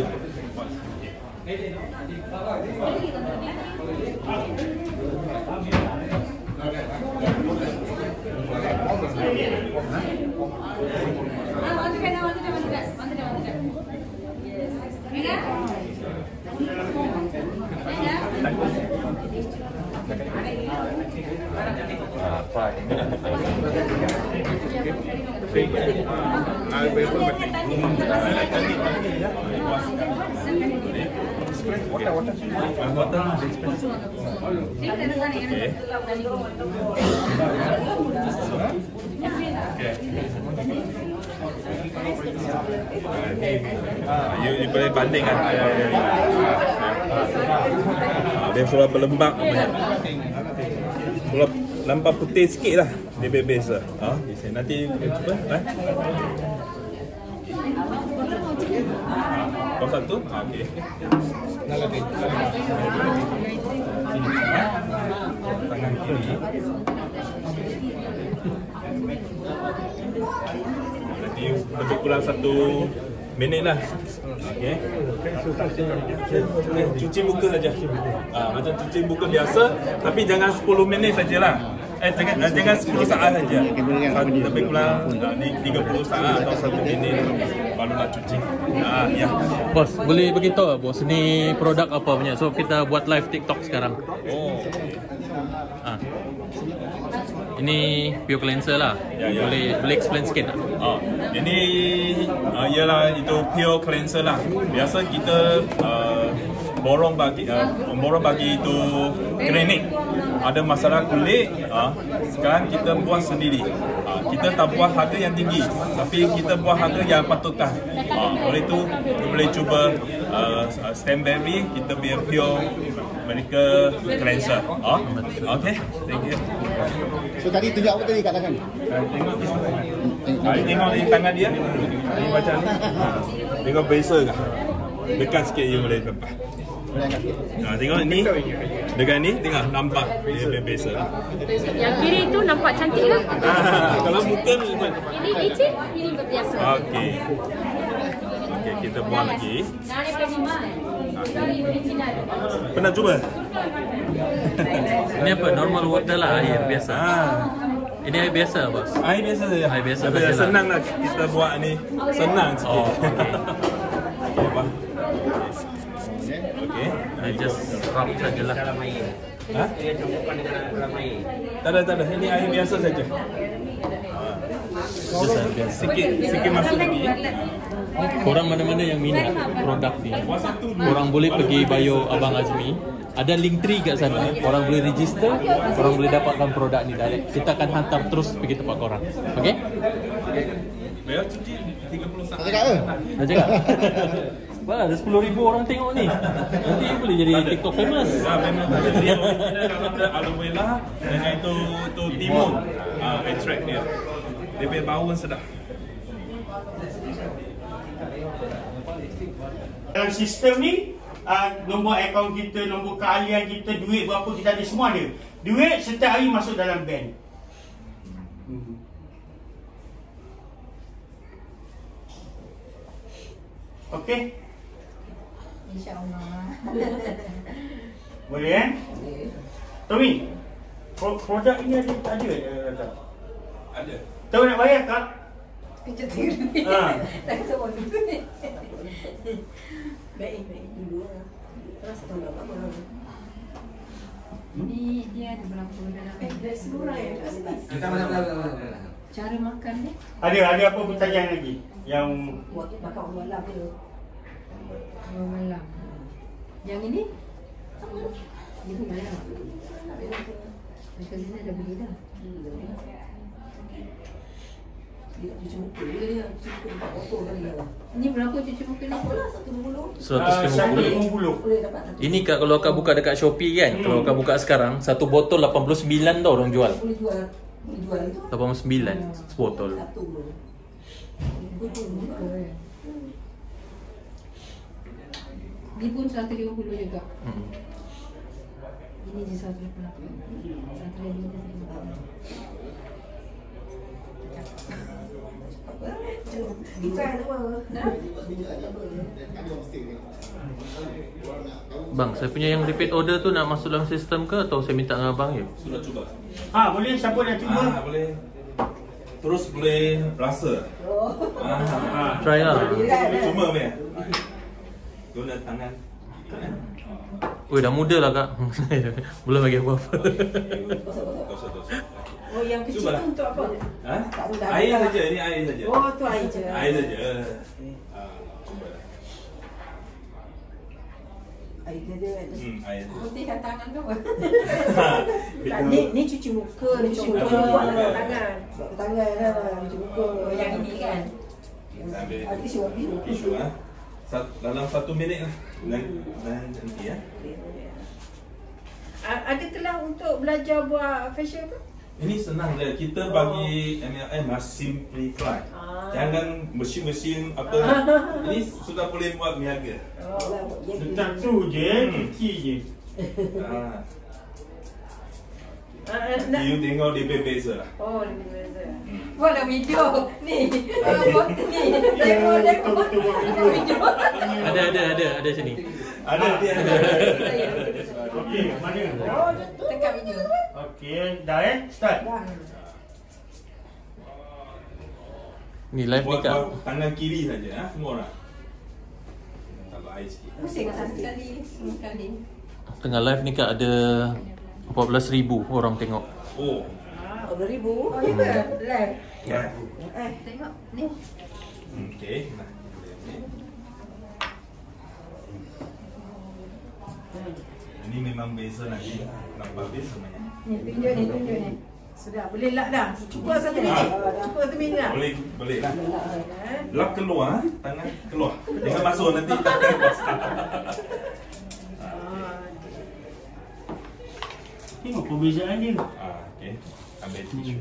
You, you boleh banding kan? Dia sudah berlembab banyak. Sudah nampak putih sikit lah. Dia bebas lah. Ha? Nanti cuba. Eh? Kau satu? Ha, okey. Tangan kiri. Nanti lebih kurang satu minit lah. Okey. Cuci muka saja. Ah, macam cuci muka biasa, tapi jangan sepuluh minit sajalah. Eh jangan eh, jangan sepuluh saat saja. Lebih kurang tiga puluh saat atau satu minit barulah cuci. Ah, ya. Bos, boleh beritahu bos ni produk apa punya? So kita buat live TikTok sekarang. Oh. Ah. Ini pure cleanser lah. Ya, ya. Boleh boleh explain sikit tak? Oh, ini uh, ialah itu pure cleanser lah. Biasa kita uh, borong bagi uh, borong bagi itu klinik. Ada masalah kulit, uh, sekarang kita buat sendiri. Uh, kita tak buat harga yang tinggi, tapi kita buat harga yang patutlah. Uh, oleh itu, kita boleh cuba uh, Stem Baby, kita punya pure medical cleanser. Uh, okay, thank you. So tadi tunjuk apa tadi kat tangan? Uh, tengok ni. Uh, tengok ni tangan dia. Ni macam ni. Tengok beza ke? Dekat sikit je boleh lepas. Nah, tengok ni. Dengan ni tengok nampak dia beza. Yang kiri tu nampak cantik ke? Ah, kalau muka ni ini licin, ini biasa. okey. Okey, kita buat lagi. Pernah cuba? Ini apa? Normal water lah, air biasa. Ah. Ini air biasa, bos. Air biasa saja. Air biasa Tapi saja. senang lah kita buat ni. Senang sikit. Oh, okey. Okey, bang. Okey. I just rub sajalah. Ha? Tak ada, tak ada. Ini air biasa saja. Just air biasa. Sikit, sikit masuk lagi. Korang mana-mana yang minat produk ni, korang boleh pergi bio Abang Azmi. Ada link tree kat sana. Korang boleh register, korang boleh dapatkan produk ni direct. Kita akan hantar terus pergi tempat korang. Okey? Bayar cuci tiga puluh Tak cakap ke? Dah cakap? Wah, ada sepuluh ribu orang tengok ni. Nanti boleh jadi TikTok famous. Ya, memang tak ada. Dia original kalau ada aloe vera dengan itu tu timun. Ah, extract dia. Dia punya bau pun sedap. Dalam sistem ni, uh, nombor akaun kita, nombor keahlian kita, duit berapa kita ada, semua ada. Duit setiap hari masuk dalam bank. Hmm. Okey? InsyaAllah. Boleh eh? Boleh. Tommy, pro- produk ini ada ada ada. Ada. Tahu nak bayar tak? Kejut dulu. Ha. Tak tahu dulu. Baik, baik dulu. Terus tahu apa. Ini dia ada berapa dalam eh semua ya. Kita mana-mana. Cara makan dia? Ada ada apa pertanyaan lagi? Yang Buat makan malam dia. Oh, malam. Yang ini? Ini pun malam. Macam ni dah beli dah. Dia cuci muka dia, cuci muka foto kali dia. Ini berapa cuci muka ni? seratus lima puluh. seratus lima puluh. Boleh dapat. Ini kak kalau kak buka dekat Shopee kan, hmm. kalau kak buka sekarang satu botol lapan puluh sembilan tau orang jual. Boleh jual. Boleh jual itu. lapan puluh sembilan sebotol. Satu. Ini pun seratus lima puluh juga. Hmm. Ini je seratus lima puluh. seratus lima puluh. Bang, saya punya yang repeat order tu nak masuk dalam sistem ke atau saya minta dengan abang je? Sudah cuba. ha boleh, siapa dah cuba? Ah, boleh. Terus boleh rasa. Ah, ah. Try lah. Cuma meh. Guna tangan. Weh, dah muda lah kak. Belum lagi apa-apa. Dosa, dosa. Oh, yang kecil tu untuk apa? Ha? Air saja, ini air saja. Oh, tu air je. Air saja. Ah, cuba. Air dia dia. Hmm, air. Putihkan tangan ke apa? Itu. Ni ni cuci muka, ni cuci muka buat tangan. Buat tangan lah, cuci muka. Yang ini kan. Kita ambil Ah, tisu, tisu. tisu ah. Sat, dalam satu minit lah. Dan dan nanti ya. Ada telah untuk belajar buat facial tu? Ini senang je. Kita bagi M L M lah simplify. Ah. Jangan mesin-mesin apa. Ini sudah boleh buat niaga. Oh, Letak tu je, cuci je. Ah. Ah, nak- You tengok dia beza lah. Oh, lebih beza. Buatlah video. Ni. Ah, buat ni. Tengok, tengok. Video. Ada, ada, ada, ada sini. Ada dia ada. Okey, mana? Oh, tekan video. Okey, dah eh? Start. Ni live ni Buat, kak. buat tangan kiri saja ah, semua orang. Tambah air sikit. Pusing satu kali, semua kali. Tengah live ni kak ada empat belas ribu orang tengok. Oh. Ah, dua ribu. Oh, ya ke? Live. Ya. Eh, tengok ni. Okey. Nah. Ini memang beza lagi. Nampak beza sebenarnya. Ni tunjuk ni, tunjuk ni. Sudah, boleh lak dah. Cukup satu minit. Cukup satu minit dah. Boleh, boleh lah. Lap keluar, tangan keluar. Jangan masuk nanti tangan basah. Tengok perbezaan dia. Ah, okey. Ambil tisu.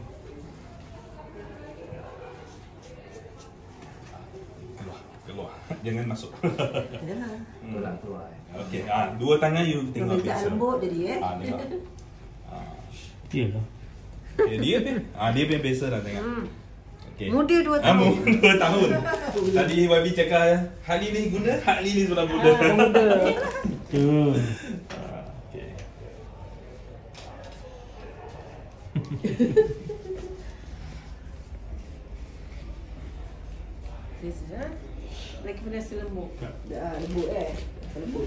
Keluar, keluar. Jangan masuk. Jangan. Keluar, keluar. Okey, ah, dua tangan you tengok biasa. Lembut jadi eh. Ah, tengok. Ah. Iyalah. Okay, dia pun, ah dia pun biasa dah tengok. Hmm. Okay. Muda dua Ah, tahun. muda dua tahun. Tadi Y B cakap hari ni guna, hari ni sudah muda. Ah, muda. Tu. Ah, okey. Biasa. Mereka pernah selembut. Dah lembut eh. Lembut.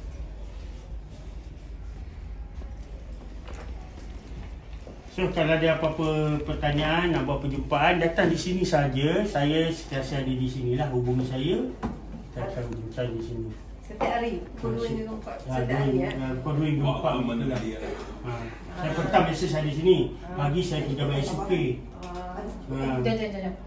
So kalau ada apa-apa pertanyaan, nak buat perjumpaan, datang di sini saja. Saya sentiasa ada di sinilah, hubungi saya. Kita akan berbincang di sini. Setiap hari. Pukul dua hingga empat. Ya, Setiap hari ya. pukul dua hingga empat. Waktu mana dia? Ha. Saya petang biasa saya di sini. Pagi saya tidak bayar S U P. Ah, Jangan, jangan, jangan.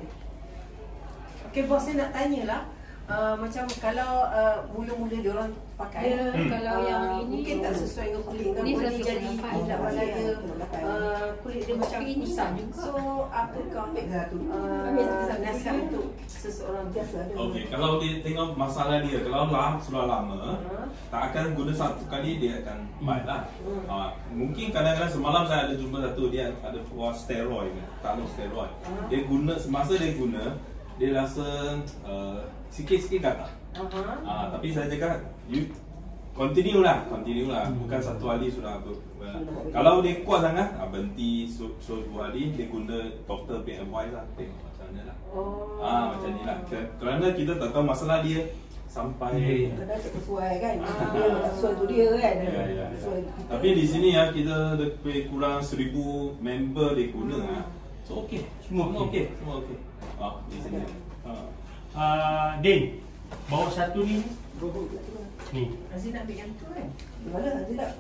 Okey, bos, saya nak tanyalah. Uh, macam kalau uh, mula-mula dia orang pakai, Ya, hmm. kalau uh, yang ini mungkin tak sesuai dengan kulit kan, ini boleh seratus jadi lapan. tidak balaya, uh, kulit dia macam Ini kusam. juga. So apakah uh, nasihat untuk seseorang biasa? Okey, kalau dia tengok masalah dia, kalau lama sudah lama, tak akan guna satu kali dia akan baik lah. Hmm. Ah, mungkin kadang-kadang semalam saya ada jumpa satu dia ada keluar steroid, taruh steroid. Dia guna semasa dia guna, dia rasa uh, sikit-sikit gatal. Uh-huh. Ah, tapi saya cakap you continue lah, continue lah. Bukan satu hari sudah tu. Uh, kalau dia kuat sangat, ah, berhenti so, so dua hari dia guna doktor punya advice lah. Tengok macam mana lah. Oh. Ah, macam ni lah. Kerana kita tak tahu masalah dia sampai kadang tak sesuai kan. Dia tak sesuai tu dia kan. Ya, ya, ya. Tapi di sini ya kita lebih kurang seribu member dia guna ah. So okey, semua okey, semua okey. Ah, di sini. Ah. Uh, Din, bawa satu ni. Ni. Aziz nak ambil yang tu kan? Mana Aziz nak?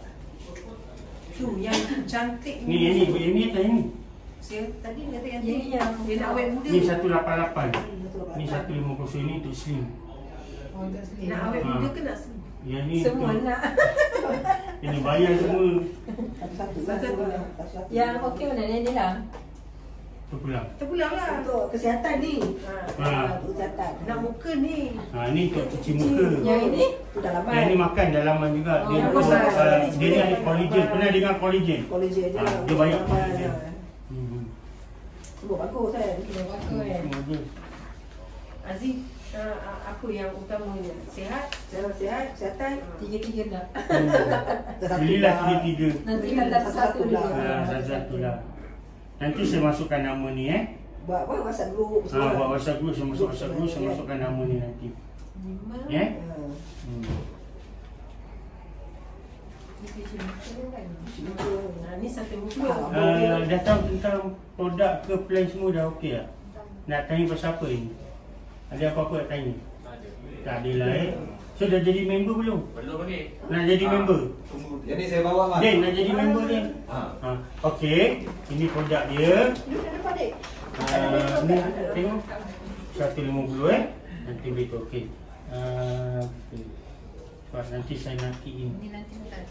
Tu yang cantik Ni yang ni, yang ni atau yang ni? Saya tadi dia kata yang Yang tu. yang Dia nak awet muda. Ni seratus lapan puluh lapan. Ni seratus lima puluh. Ini untuk slim. Dia nak awet muda ke nak slim? Yang ni Semua untuk, nak. Ini bayar semua. Satu-satu. yang okey mana ni dia lah. Terpulang. Terpulang lah. Untuk kesihatan ni. Ha. Untuk kesihatan. Nak muka ni. Ha, ni untuk cuci muka. Yang ini? Dalaman. Yang ni makan dalaman juga. Dia, Oh, oh, masak. uh, dia ni ada collagen. Pernah dengar collagen? Collagen je Ha, lah. dia banyak Dalaman. collagen. Hmm. Semua bagus kan? Semua bagus kan. Semua bagus. Aziz, uh, apa yang utamanya? Sihat? Jalan sihat? Kesihatan? Tiga-tiga dah. Belilah tiga-tiga. Nanti kan satu-satu dulu. Ha, satu-satu lah. Nanti saya masukkan nama ni eh. Buat apa? WhatsApp group Ha, buat WhatsApp group, saya masuk WhatsApp group, saya masukkan nama ni nanti. Lima. Ya? Ha. Hmm. Cuci muka kan. Nah, ni satu muka. Uh, dah tahu tentang produk ke plan semua dah okey tak? Nak tanya pasal apa ini? Ada apa-apa nak tanya? Tak ada lah eh. So dah jadi member belum? Belum lagi. Nak jadi member? Jadi saya bawa mas. Din, nak jadi member ni? Ha. Ha. Okey, ini produk dia. Ni dah dapat dek. Uh, ni tengok seratus lima puluh eh. Nanti beritahu okey. Uh, okay. Sebab nanti saya nak key in. Ni nanti tak.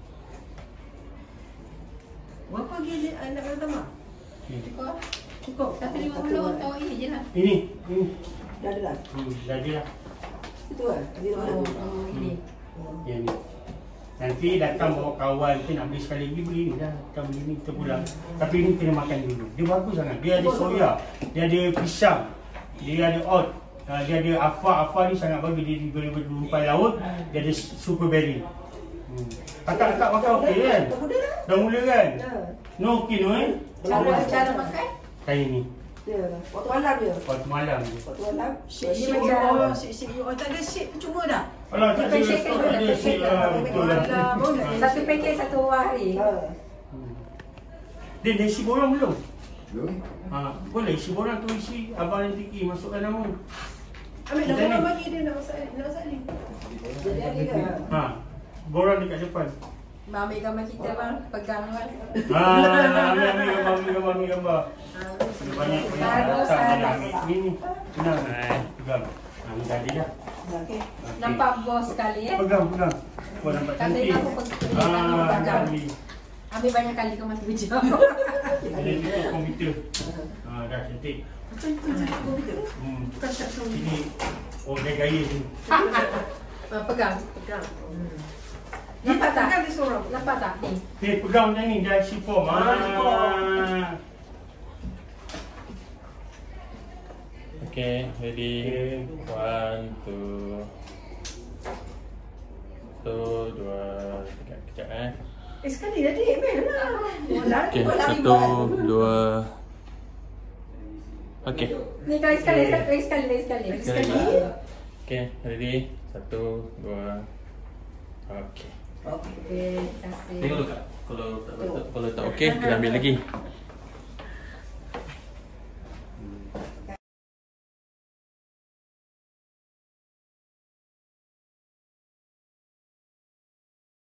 Berapa lagi dia nak kena tambah? Okay. Cukup. Cukup. Satu lima puluh tahu ini je lah. Ini, ini. Dah ada dah. Hmm, dah ada lah. Itu lah. Tadi dah ada. Oh, ini. Yang ni. Nanti datang bawa kawan tu nak beli sekali lagi beli ni dah. Datang beli ni kita pulang. Tapi ini kena makan dulu. Dia bagus sangat. Dia ada soya, dia ada pisang, dia ada oat, uh, dia ada afa. Afa ni sangat bagus. Dia boleh berumpai laut. Dia ada super berry. Hmm. Akak-akak makan okey kan? Dah mula dah. Dah mula kan? Ya. No okey no eh? Cara cara makan? Kayak ni. Ya. Waktu malam dia. Waktu malam je. Waktu malam. Shake, Dia shake, macam oh. oh, shake shake you. Oh, tak ada shake percuma dah. Alah tak Dia ada shake tak dulu, ada dia si shake ah, dulu. betul lah. Satu paket satu hari. Ha. Dia dah isi borang belum? Belum. Ha, boleh isi borang tu isi abang nanti ki masukkan nama. Ambil Macam dah ni? bagi dia nak masak nak masak ni. Jadi ada ke? Ha. borang dekat depan. Ambil gambar kita bang, pegang bang. Ah, ambil ambil gambar, ambil gambar, ambil gambar. Ada banyak banyak tak nak ambil. Ni ni. Senang. Eh, pegang. Ah, ni tadi dah. Okey. Nampak bos sekali eh. Pegang, pegang. Kau nampak Kali cantik. aku pegang Ah, pegang. ambil. Ambil banyak kali kau mati hujung. Ini untuk komputer. Ah, dah cantik. Hmm. Ini oh dia gaya ni. Pegang, pegang. Nampak tak? Nampak tak? Ni. Ni pegang macam ni dia isi form. Ah. Okay, ready. One, two. Satu, dua, tiga. Kejap eh. Eh sekali dah dik, Mel lah. Okay, satu, dua. Okay. Ni kali sekali, lagi sekali, lagi sekali. Lagi sekali. Okay, ready. Satu, dua. Okay. Okey, terima kasih. Tengok dulu kak. Kalau tak, kalau tak okay, kita ambil lagi.